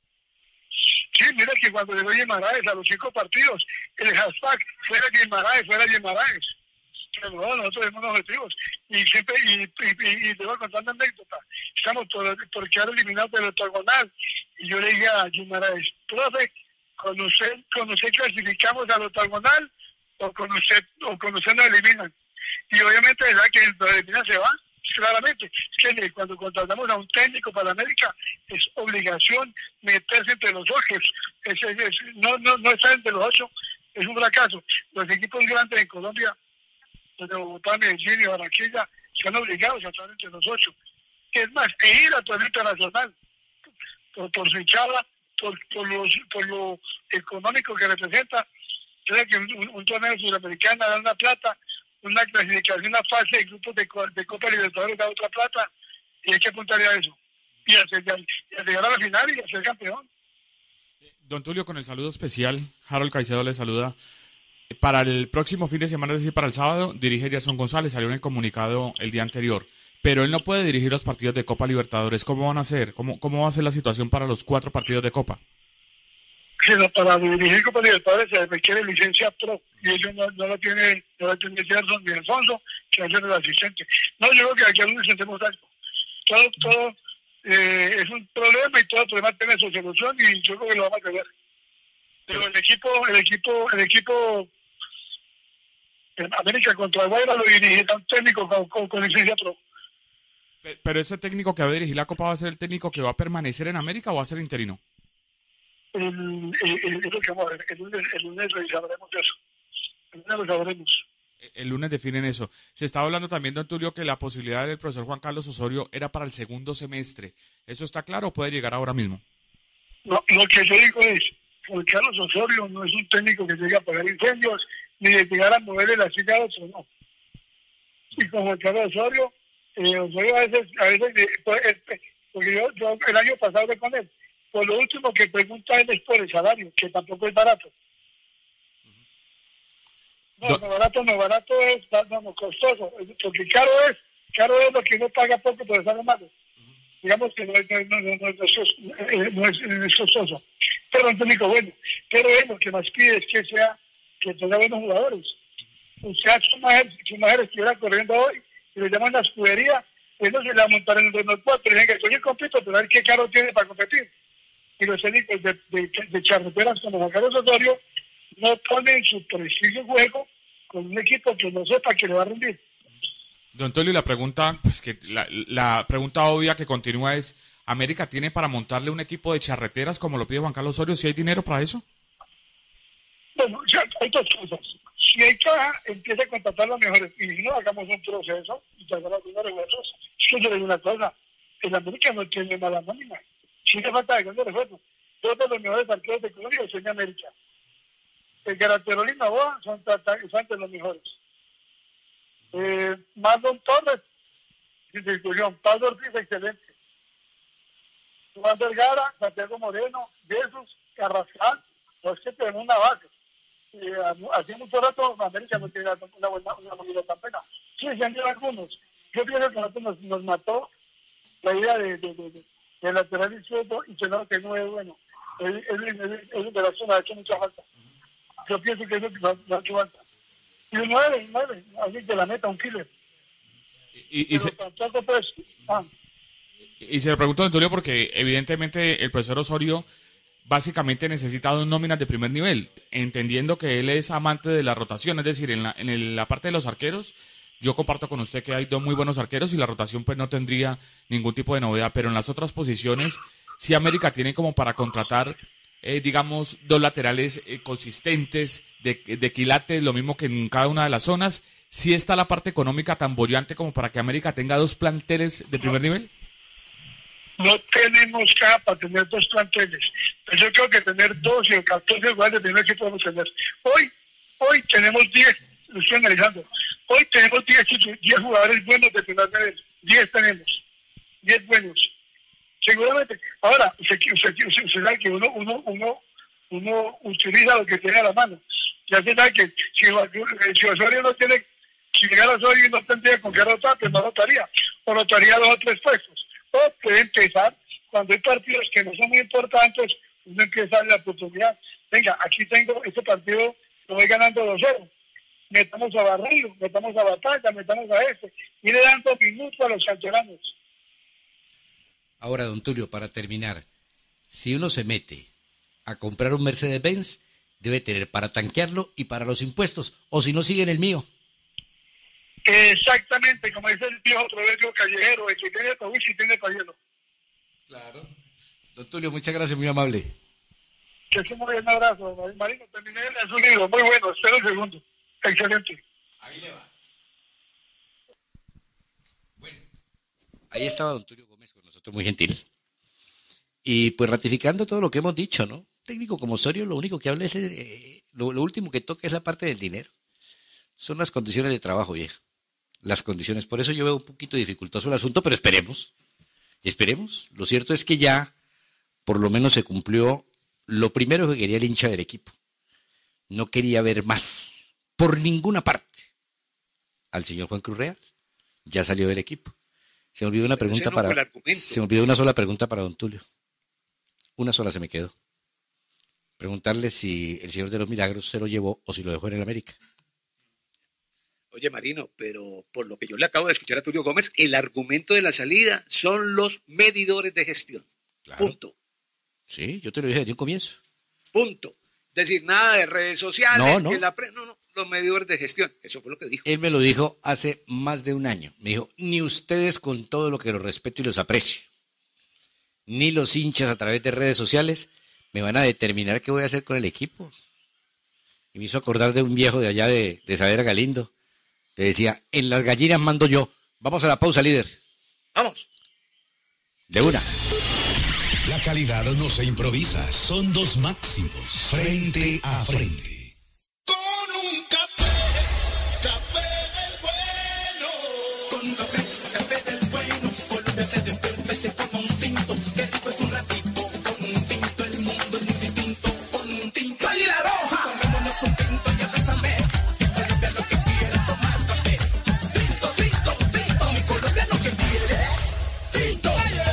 Sí, mira que cuando llegó Guimaraes a los 5 partidos, el hashtag fuera Guimaraes. Pero no, nosotros tenemos objetivos. Y siempre, y te voy a contar una anécdota. Estamos por quedar eliminados del octagonal. Y yo le dije a Guimaraes, profe, con usted clasificamos al octagonal o con usted nos eliminan. Y obviamente, ¿verdad? Que nos eliminan se va. Claramente, es que cuando contratamos a un técnico para América es obligación meterse entre los 8. No estar entre los 8 es un fracaso. Los equipos grandes en Colombia, desde Bogotá, Medellín y Barranquilla, son obligados a estar entre los 8. Es más, ir a torneo internacional por su hinchada, por lo económico que representa, Entonces, que un torneo sudamericano da una plata, una clasificación, una fase de grupos de Copa Libertadores da otra plata, y hay que apuntarle a eso. Y a llegar a la final y a ser campeón. Don Tulio, con el saludo especial, Harold Caicedo le saluda. Para el próximo fin de semana, es decir, para el sábado, dirige Gerson González, salió en el comunicado el día anterior. Pero él no puede dirigir los partidos de Copa Libertadores. ¿Cómo van a hacer? ¿Cómo va a ser la situación para los 4 partidos de Copa? Pero para dirigir Copa Libertadores se requiere licencia pro, y ellos no la tiene Gerson ni Alfonso, que va a ser el asistente. No, yo creo que aquí aún sentemos algo. Todo es un problema, y todo problema tiene su solución, y yo creo que lo vamos a ver. Pero el equipo en América contra Guaira lo dirigirá un técnico con licencia pro. Pero ese técnico que va a dirigir la Copa, ¿va a ser el técnico que va a permanecer en América o va a ser interino? Es lo que vamos a ver. El lunes revisaremos eso. El lunes lo sabremos. El lunes definen eso. Se estaba hablando también, don Tulio, que la posibilidad del profesor Juan Carlos Osorio era para el segundo semestre. ¿Eso está claro o puede llegar ahora mismo? No, lo que yo digo es, Juan Carlos Osorio no es un técnico que llegue a apagar incendios, ni de llegar a moverle la silla a otro, no. Y con Juan Carlos Osorio, Osorio a veces porque yo el año pasado hablé con él, por lo último que pregunta él es por el salario, que tampoco es barato. No barato es costoso, porque caro es lo que uno paga poco por estar malo. Digamos que no es costoso. Pero un técnico bueno. Pero él lo que más pide es que tenga buenos jugadores. Usted a su mujer estuviera corriendo hoy y le llaman la escudería, ellos se la montaron en el Renault 4 y dicen que yo compito, pero a ver qué caro tiene para competir. Y los técnicos de charreteras como Juan Carlos Osorio no ponen su prestigio en juego con un equipo que no sepa que le va a rendir. Don Tulio, la pregunta, pues que la pregunta obvia que continúa es, ¿América tiene para montarle un equipo de charreteras como lo pide Juan Carlos Osorio? ¿Si hay dinero para eso? Bueno, ya hay dos cosas. Si hay caja, empieza a contratar los mejores. Y si no, hagamos un proceso y tratar los mejores refuerzos. Es que yo le digo una cosa, el América no tiene mala nómina. Si le falta de grandes refuerzos. 2 de los mejores arqueros de Colombia son de América. El Garaterol y Novoa son de los mejores. Marlon Torres, sin discusión. Pablo Ortiz, excelente. Juan Vergara, Santiago Moreno, Jesús, Carrascal, los que tenemos una base. Hace mucho rato América no tiene una moneda tan pena. Sí, se han ido algunos. Yo pienso que nosotros nos mató la idea de lateral izquierdo, y que no es bueno. Él de la zona ha hecho mucha falta. Yo pienso que eso no ha hecho falta. Y un 9, así que la meta un killer. Y se le pregunto, don Tulio, porque evidentemente el profesor Osorio básicamente necesita 2 nóminas de primer nivel, entendiendo que él es amante de la rotación, es decir, en la parte de los arqueros, yo comparto con usted que hay 2 muy buenos arqueros y la rotación pues no tendría ningún tipo de novedad, pero en las otras posiciones sí América tiene como para contratar, digamos, 2 laterales consistentes, de quilates, lo mismo que en cada una de las zonas. ¿Sí está la parte económica tan bollante como para que América tenga 2 planteles de primer nivel? No tenemos caja para tener 2 planteles. Pero yo creo que tener 12 o 14 jugadores de primer equipo podemos tener. Hoy tenemos 10, lo estoy analizando. Hoy tenemos 10 jugadores buenos de primer nivel. 10 tenemos. 10 buenos. Seguramente. Ahora, usted sabe que uno utiliza lo que tiene a la mano. Ya se sabe que si Osorio no tiene, si llegara Osorio y no tendría con qué rotar, pues no rotaría. O rotaría 2 o 3 puestos. O puede empezar, cuando hay partidos que no son muy importantes, uno empieza a darle la oportunidad. Venga, aquí tengo este partido, lo voy ganando 2-0. Metamos a Barrilo, metamos a Batalla, metamos a este. Y le dando minutos a los canteranos. Ahora, don Tulio, para terminar, si uno se mete a comprar un Mercedes-Benz, debe tener para tanquearlo y para los impuestos, o si no, sigue en el mío. Exactamente, como dice el viejo proverbio callejero, el que tiene para y tiene para hielo. Claro. Don Tulio, muchas gracias, muy amable. Que sea muy bien, un abrazo. Marino, terminé en su libro, muy bueno, espero el segundo. Excelente. Ahí le va. Bueno, ahí estaba don Tulio Gómez con nosotros, muy gentil. Y pues ratificando todo lo que hemos dicho, ¿no? Técnico como Osorio, lo único que habla es lo último que toca es la parte del dinero. Son las condiciones de trabajo, vieja. Las condiciones. Por eso yo veo un poquito dificultoso el asunto, pero esperemos. Esperemos. Lo cierto es que ya, por lo menos se cumplió lo primero que quería el hincha del equipo. No quería ver más, por ninguna parte, al señor Juan Cruz Real. Ya salió del equipo. Se me olvidó una pregunta se me olvidó una sola pregunta para don Tulio. Una sola se me quedó. Preguntarle si el Señor de los Milagros se lo llevó o si lo dejó en el América. Oye, Marino, pero por lo que yo le acabo de escuchar a Tulio Gómez, el argumento de la salida son los medidores de gestión. Claro. Punto. Sí, yo te lo dije desde un comienzo. Punto. Es decir, nada de redes sociales, no. Los medidores de gestión. Eso fue lo que dijo. Él me lo dijo hace más de un año. Me dijo, ni ustedes, con todo lo que los respeto y los aprecio, ni los hinchas a través de redes sociales me van a determinar qué voy a hacer con el equipo. Y me hizo acordar de un viejo de allá de Saavedra Galindo. Te decía, en las gallinas mando yo. Vamos a la pausa, líder. Vamos. De una. La calidad no se improvisa, son dos máximos, frente a frente. Con un café del bueno. Con un café del bueno. Colombia se despierta y se toma un tinto. Que rico es un ratito. Con un tinto el mundo es muy distinto. Con un tinto. ¡Águila Roja! Tomémonos un tinto y abrázame. Mi Colombia lo que quiere es tomar café. Tinto, tinto, tinto. Mi Colombia lo que quiere es tinto.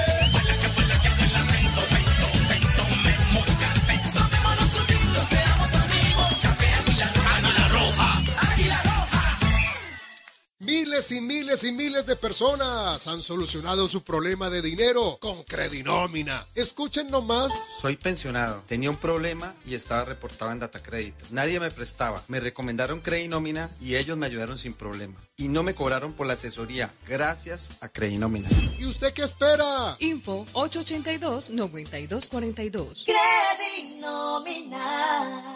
Miles y miles de personas han solucionado su problema de dinero con Credinómina. Escuchen nomás. Soy pensionado, tenía un problema y estaba reportado en Datacrédito. Nadie me prestaba, me recomendaron Credinómina y ellos me ayudaron sin problema. Y no me cobraron por la asesoría, gracias a Credinómina. ¿Y usted qué espera? Info 882-9242. Credinómina.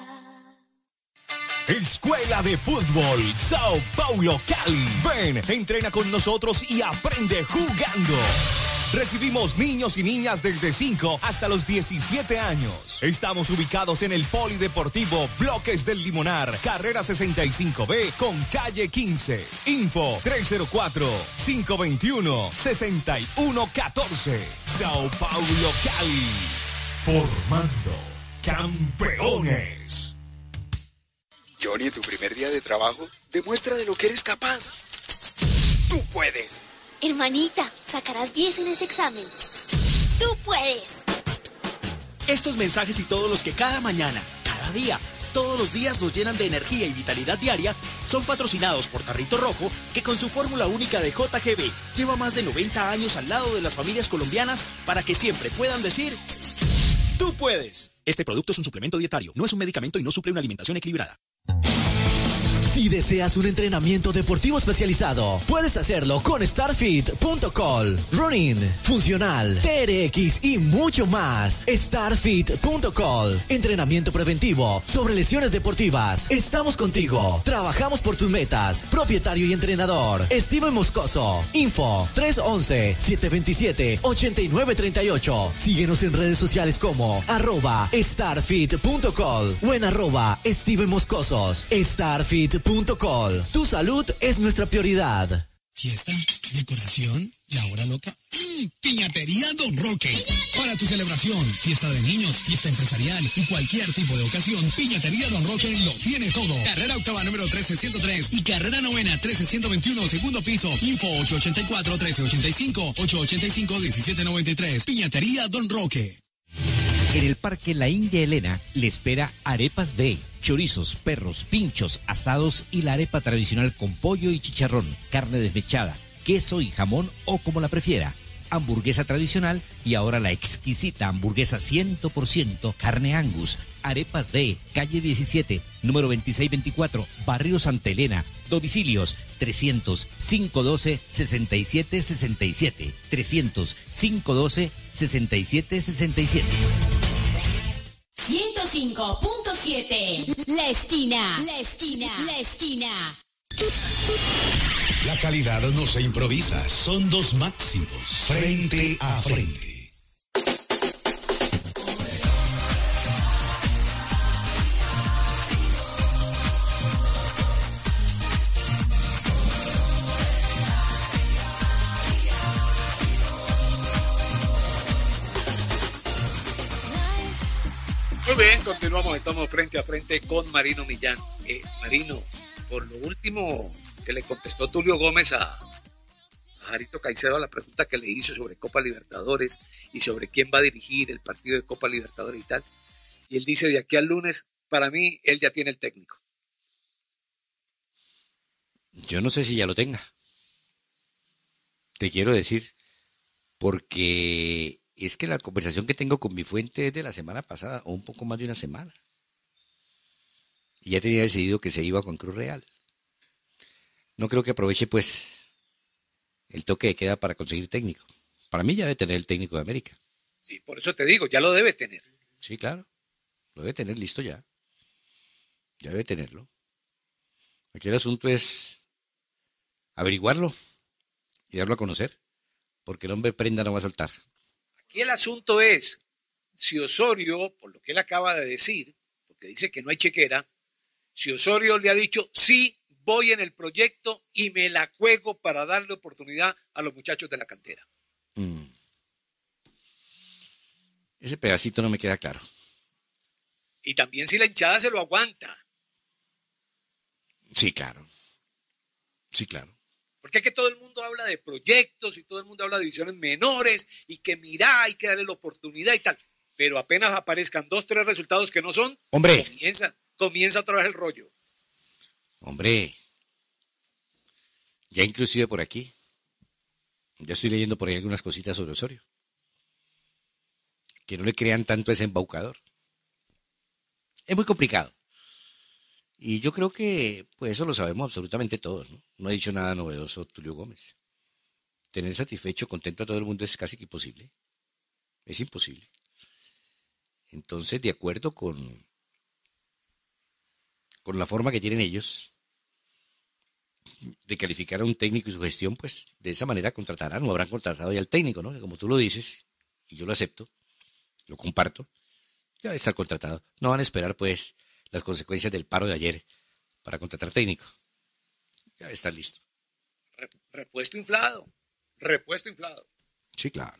Escuela de Fútbol Sao Paulo Cali. Ven, entrena con nosotros y aprende jugando. Recibimos niños y niñas desde 5 hasta los 17 años. Estamos ubicados en el Polideportivo Bloques del Limonar, carrera 65B con calle 15. Info 304-521-6114. Sao Paulo Cali. Formando campeones. Johnny, en tu primer día de trabajo, demuestra de lo que eres capaz. ¡Tú puedes! Hermanita, sacarás 10 en ese examen. ¡Tú puedes! Estos mensajes y todos los que cada mañana, cada día, todos los días nos llenan de energía y vitalidad diaria son patrocinados por Tarrito Rojo, que con su fórmula única de JGB lleva más de 90 años al lado de las familias colombianas para que siempre puedan decir ¡tú puedes! Este producto es un suplemento dietario, no es un medicamento y no suple una alimentación equilibrada. Si deseas un entrenamiento deportivo especializado, puedes hacerlo con StarFit.col. Running, funcional, TRX y mucho más. StarFit.col. Entrenamiento preventivo sobre lesiones deportivas. Estamos contigo. Trabajamos por tus metas. Propietario y entrenador, Steven Moscoso. Info 311-727-8938. Síguenos en redes sociales como @StarFit.col o en @Steven Moscosos. StarFit.col. Tu salud es nuestra prioridad. Fiesta, decoración y ahora loca. Piñatería Don Roque. Para tu celebración, fiesta de niños, fiesta empresarial y cualquier tipo de ocasión, Piñatería Don Roque lo tiene todo. Carrera octava número 13103 y carrera novena 13121, segundo piso. Info 884-1385, 885-1793. Piñatería Don Roque. En el Parque La India Elena le espera Arepas Bay, chorizos, perros, pinchos, asados y la arepa tradicional con pollo y chicharrón, carne desmechada, queso y jamón o como la prefiera, hamburguesa tradicional y ahora la exquisita hamburguesa 100% carne Angus. Arepas Bay, calle 17, número 2624, Barrio Santa Elena. Domicilios 300-512-6767, 300-512-6767. 105.7. La esquina. La esquina. La esquina. La calidad no se improvisa, son dos máximos, frente a frente. Muy bien, continuamos, estamos frente a frente con Marino Millán. Marino, por lo último que le contestó Tulio Gómez a Jarito Caicedo a la pregunta que le hizo sobre Copa Libertadores y sobre quién va a dirigir el partido de Copa Libertadores y tal, y él dice, de aquí al lunes, para mí, él ya tiene el técnico. Yo no sé si ya lo tenga. Te quiero decir, porque es que la conversación que tengo con mi fuente es de la semana pasada, o un poco más de una semana. Y ya tenía decidido que se iba con Cruz Real. No creo que aproveche, pues, el toque de queda para conseguir técnico. Para mí ya debe tener el técnico de América. Sí, por eso te digo, ya lo debe tener. Sí, claro. Lo debe tener listo ya. Ya debe tenerlo. Aquí el asunto es averiguarlo y darlo a conocer. Porque el hombre prenda no va a soltar. Aquí el asunto es si Osorio, por lo que él acaba de decir, porque dice que no hay chequera, si Osorio le ha dicho, sí, voy en el proyecto y me la juego para darle oportunidad a los muchachos de la cantera. Ese pedacito no me queda claro. Y también si la hinchada se lo aguanta. Sí, claro. Sí, claro. Porque es que todo el mundo habla de proyectos y todo el mundo habla de divisiones menores y que mira, hay que darle la oportunidad y tal. Pero apenas aparezcan 2, 3 resultados que no son, hombre, comienza otra vez el rollo. Hombre, ya inclusive por aquí, ya estoy leyendo por ahí algunas cositas sobre Osorio. Que no le crean tanto a ese embaucador. Es muy complicado. Y yo creo que pues eso lo sabemos absolutamente todos, ¿no? No ha dicho nada novedoso Tulio Gómez. Tener satisfecho, contento a todo el mundo es casi que imposible. Es imposible. Entonces, de acuerdo con la forma que tienen ellos de calificar a un técnico y su gestión, pues de esa manera contratarán o habrán contratado ya al técnico, ¿no? Que como tú lo dices, y yo lo acepto, lo comparto, ya debe estar contratado. No van a esperar, pues, las consecuencias del paro de ayer para contratar técnico. Ya debe estar listo. Repuesto inflado. Repuesto inflado. Sí, claro.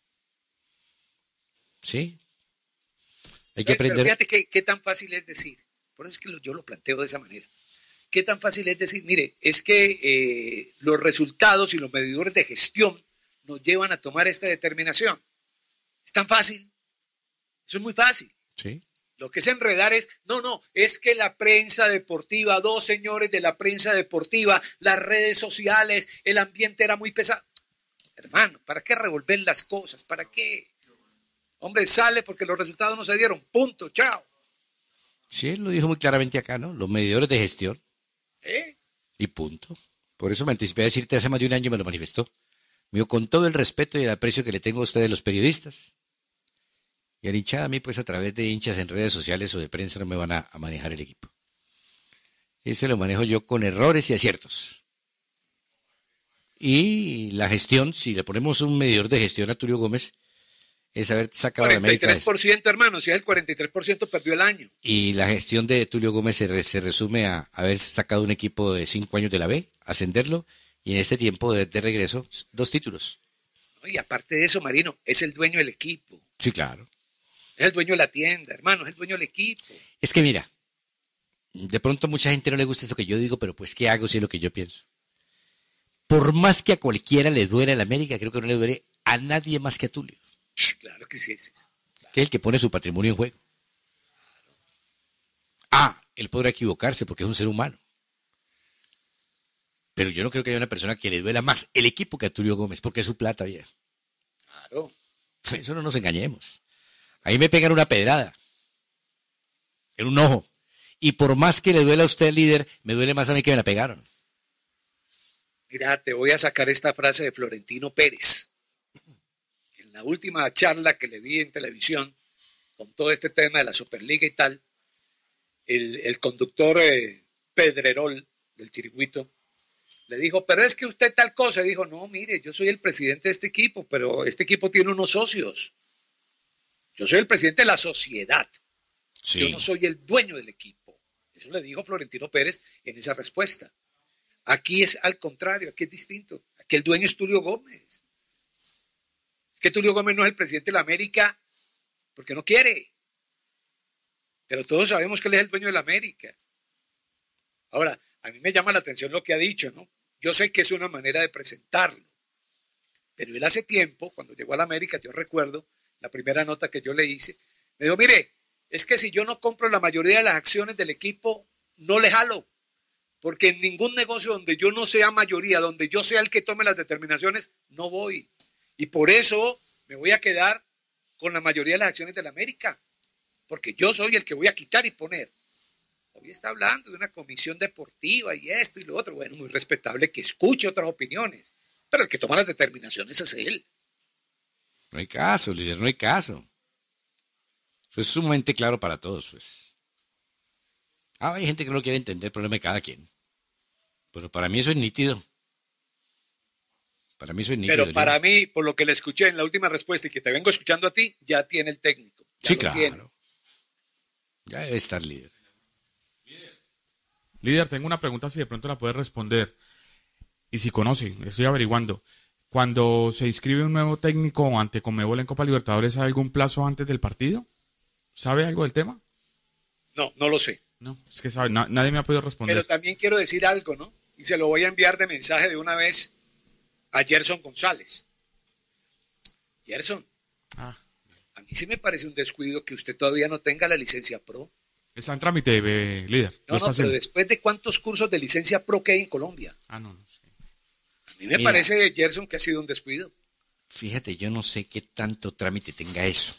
Sí. Hay que aprender. Pero fíjate qué tan fácil es decir. Por eso es que yo lo planteo de esa manera. ¿Qué tan fácil es decir? Mire, es que los resultados y los medidores de gestión nos llevan a tomar esta determinación. Es tan fácil. Eso es muy fácil. Sí. Lo que es enredar es, es que la prensa deportiva, 2 señores de la prensa deportiva, las redes sociales, el ambiente era muy pesado. Hermano, ¿para qué revolver las cosas? ¿Para qué? Hombre, sale porque los resultados no se dieron. Punto, chao. Sí, él lo dijo muy claramente acá, ¿no? Los medidores de gestión. Y punto. Por eso me anticipé a decirte hace más de un año, me lo manifestó. Me dijo, con todo el respeto y el aprecio que le tengo a ustedes los periodistas. Y al hinchada a mí, pues a través de hinchas en redes sociales o de prensa no me van a manejar el equipo. Ese lo manejo yo con errores y aciertos. Y la gestión, si le ponemos un medidor de gestión a Tulio Gómez, es haber sacado a América. 43%, hermano, si es el 43% perdió el año. Y la gestión de Tulio Gómez se resume a haber sacado un equipo de 5 años de la B, ascenderlo, y en este tiempo de regreso, 2 títulos. Y aparte de eso, Marino, es el dueño del equipo. Sí, claro. Es el dueño de la tienda, hermano, es el dueño del equipo. Es que mira, de pronto a mucha gente no le gusta eso que yo digo, pero pues ¿qué hago si es lo que yo pienso? Por más que a cualquiera le duele el América, creo que no le duele a nadie más que a Tulio. Claro que sí, Que es el que pone su patrimonio en juego. Ah, él podrá equivocarse porque es un ser humano. Pero yo no creo que haya una persona que le duela más el equipo que a Tulio Gómez, porque es su plata, viejo. Claro. Eso no nos engañemos. Ahí me pegan una pedrada. En un ojo. Y por más que le duela a usted el líder, me duele más a mí que me la pegaron. Mira, te voy a sacar esta frase de Florentino Pérez. En la última charla que le vi en televisión, con todo este tema de la Superliga y tal, el conductor Pedrerol del Chiriguito le dijo, pero es que usted tal cosa. Y dijo, no, mire, yo soy el presidente de este equipo, pero este equipo tiene unos socios. Yo soy el presidente de la sociedad. Sí. Yo no soy el dueño del equipo. Eso le dijo Florentino Pérez en esa respuesta. Aquí es al contrario, aquí es distinto. Aquí el dueño es Tulio Gómez. Es que Tulio Gómez no es el presidente de la América porque no quiere. Pero todos sabemos que él es el dueño de la América. Ahora, a mí me llama la atención lo que ha dicho, ¿no? Yo sé que es una manera de presentarlo. Pero él hace tiempo, cuando llegó a la América, yo recuerdo la primera nota que yo le hice, me dijo, mire, es que si yo no compro la mayoría de las acciones del equipo, no le jalo. Porque en ningún negocio donde yo no sea mayoría, donde yo sea el que tome las determinaciones, no voy. Y por eso me voy a quedar con la mayoría de las acciones de la América. Porque yo soy el que voy a quitar y poner. Hoy está hablando de una comisión deportiva y esto y lo otro. Bueno, muy respetable que escuche otras opiniones. Pero el que toma las determinaciones es él. No hay caso, líder, no hay caso. Eso es sumamente claro para todos, pues. Hay gente que no quiere entender el problema de cada quien. Pero para mí eso es nítido. Para mí eso es nítido. Pero para mí, por lo que le escuché en la última respuesta y que te vengo escuchando a ti, ya tiene el técnico. Sí, claro. Ya debe estar líder. Líder, tengo una pregunta si de pronto la puedes responder. Y si conoce, estoy averiguando. Cuando se inscribe un nuevo técnico ante Conmebol en Copa Libertadores, ¿hay algún plazo antes del partido? ¿Sabe algo del tema? No, no lo sé. No, es que sabe, nadie me ha podido responder. Pero también quiero decir algo, ¿no? Y se lo voy a enviar de mensaje de una vez a Gerson González. Gerson, a mí sí me parece un descuido que usted todavía no tenga la licencia pro. Está en trámite, líder. No, pero después de cuántos cursos de licencia pro que hay en Colombia. No sé. A mí me parece, Gerson, que ha sido un descuido. Fíjate, yo no sé qué tanto trámite tenga eso.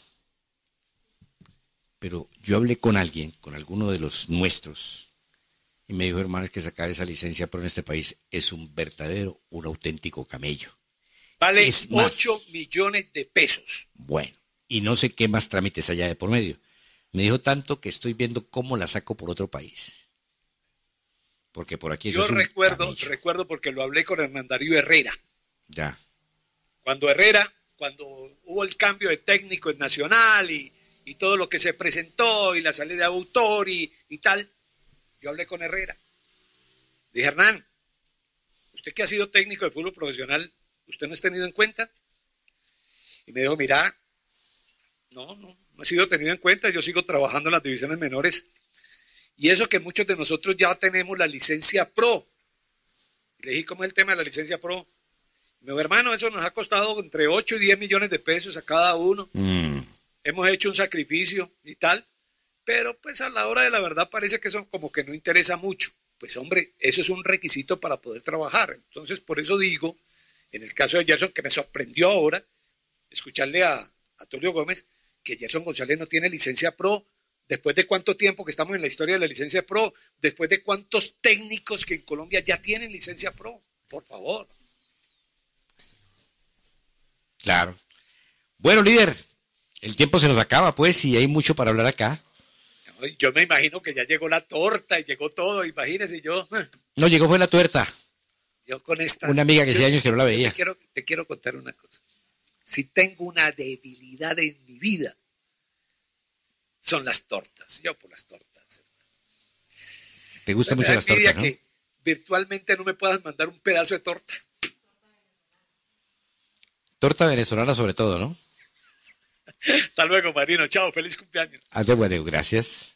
Pero yo hablé con alguien, con alguno de los nuestros, y me dijo, hermano, es que sacar esa licencia pro en este país es un auténtico camello. Vale 8 millones de pesos. Bueno, y no sé qué más trámites haya de por medio. Me dijo tanto que estoy viendo cómo la saco por otro país. Porque por aquí... Yo recuerdo porque lo hablé con Hernán Darío Herrera. Ya. Cuando hubo el cambio de técnico en Nacional y todo lo que se presentó y la salida de autor y tal, yo hablé con Herrera. Le dije, Hernán, usted que ha sido técnico de fútbol profesional, ¿usted no es tenido en cuenta? Y me dijo, mira, no he sido tenido en cuenta, yo sigo trabajando en las divisiones menores. Y eso que muchos de nosotros ya tenemos la licencia pro. Y le dije, ¿cómo es el tema de la licencia pro? Y me dijo, hermano, eso nos ha costado entre 8 y 10 millones de pesos a cada uno. Hemos hecho un sacrificio y tal. Pero pues a la hora de la verdad parece que eso como que no interesa mucho. Pues hombre, eso es un requisito para poder trabajar. Entonces por eso digo, en el caso de Gerson, que me sorprendió ahora, escucharle a Tulio Gómez, que Gerson González no tiene licencia pro. Después de cuánto tiempo que estamos en la historia de la licencia pro, después de cuántos técnicos que en Colombia ya tienen licencia pro, por favor. Claro. Bueno, líder, el tiempo se nos acaba, pues, y hay mucho para hablar acá. Yo me imagino que ya llegó la torta y llegó todo, imagínese yo. No, llegó fue la tuerta. Yo con estas... Una amiga que hacía años que no la veía. Te quiero contar una cosa. Si tengo una debilidad en mi vida, son las tortas. Yo por las tortas. ¿Te gustan mucho las tortas, no? Que virtualmente no me puedas mandar un pedazo de torta. Torta venezolana sobre todo, ¿no? Hasta luego, Marino. Chao, feliz cumpleaños. Bueno, gracias.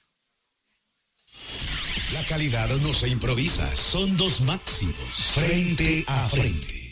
La calidad no se improvisa, son dos máximos, frente a frente.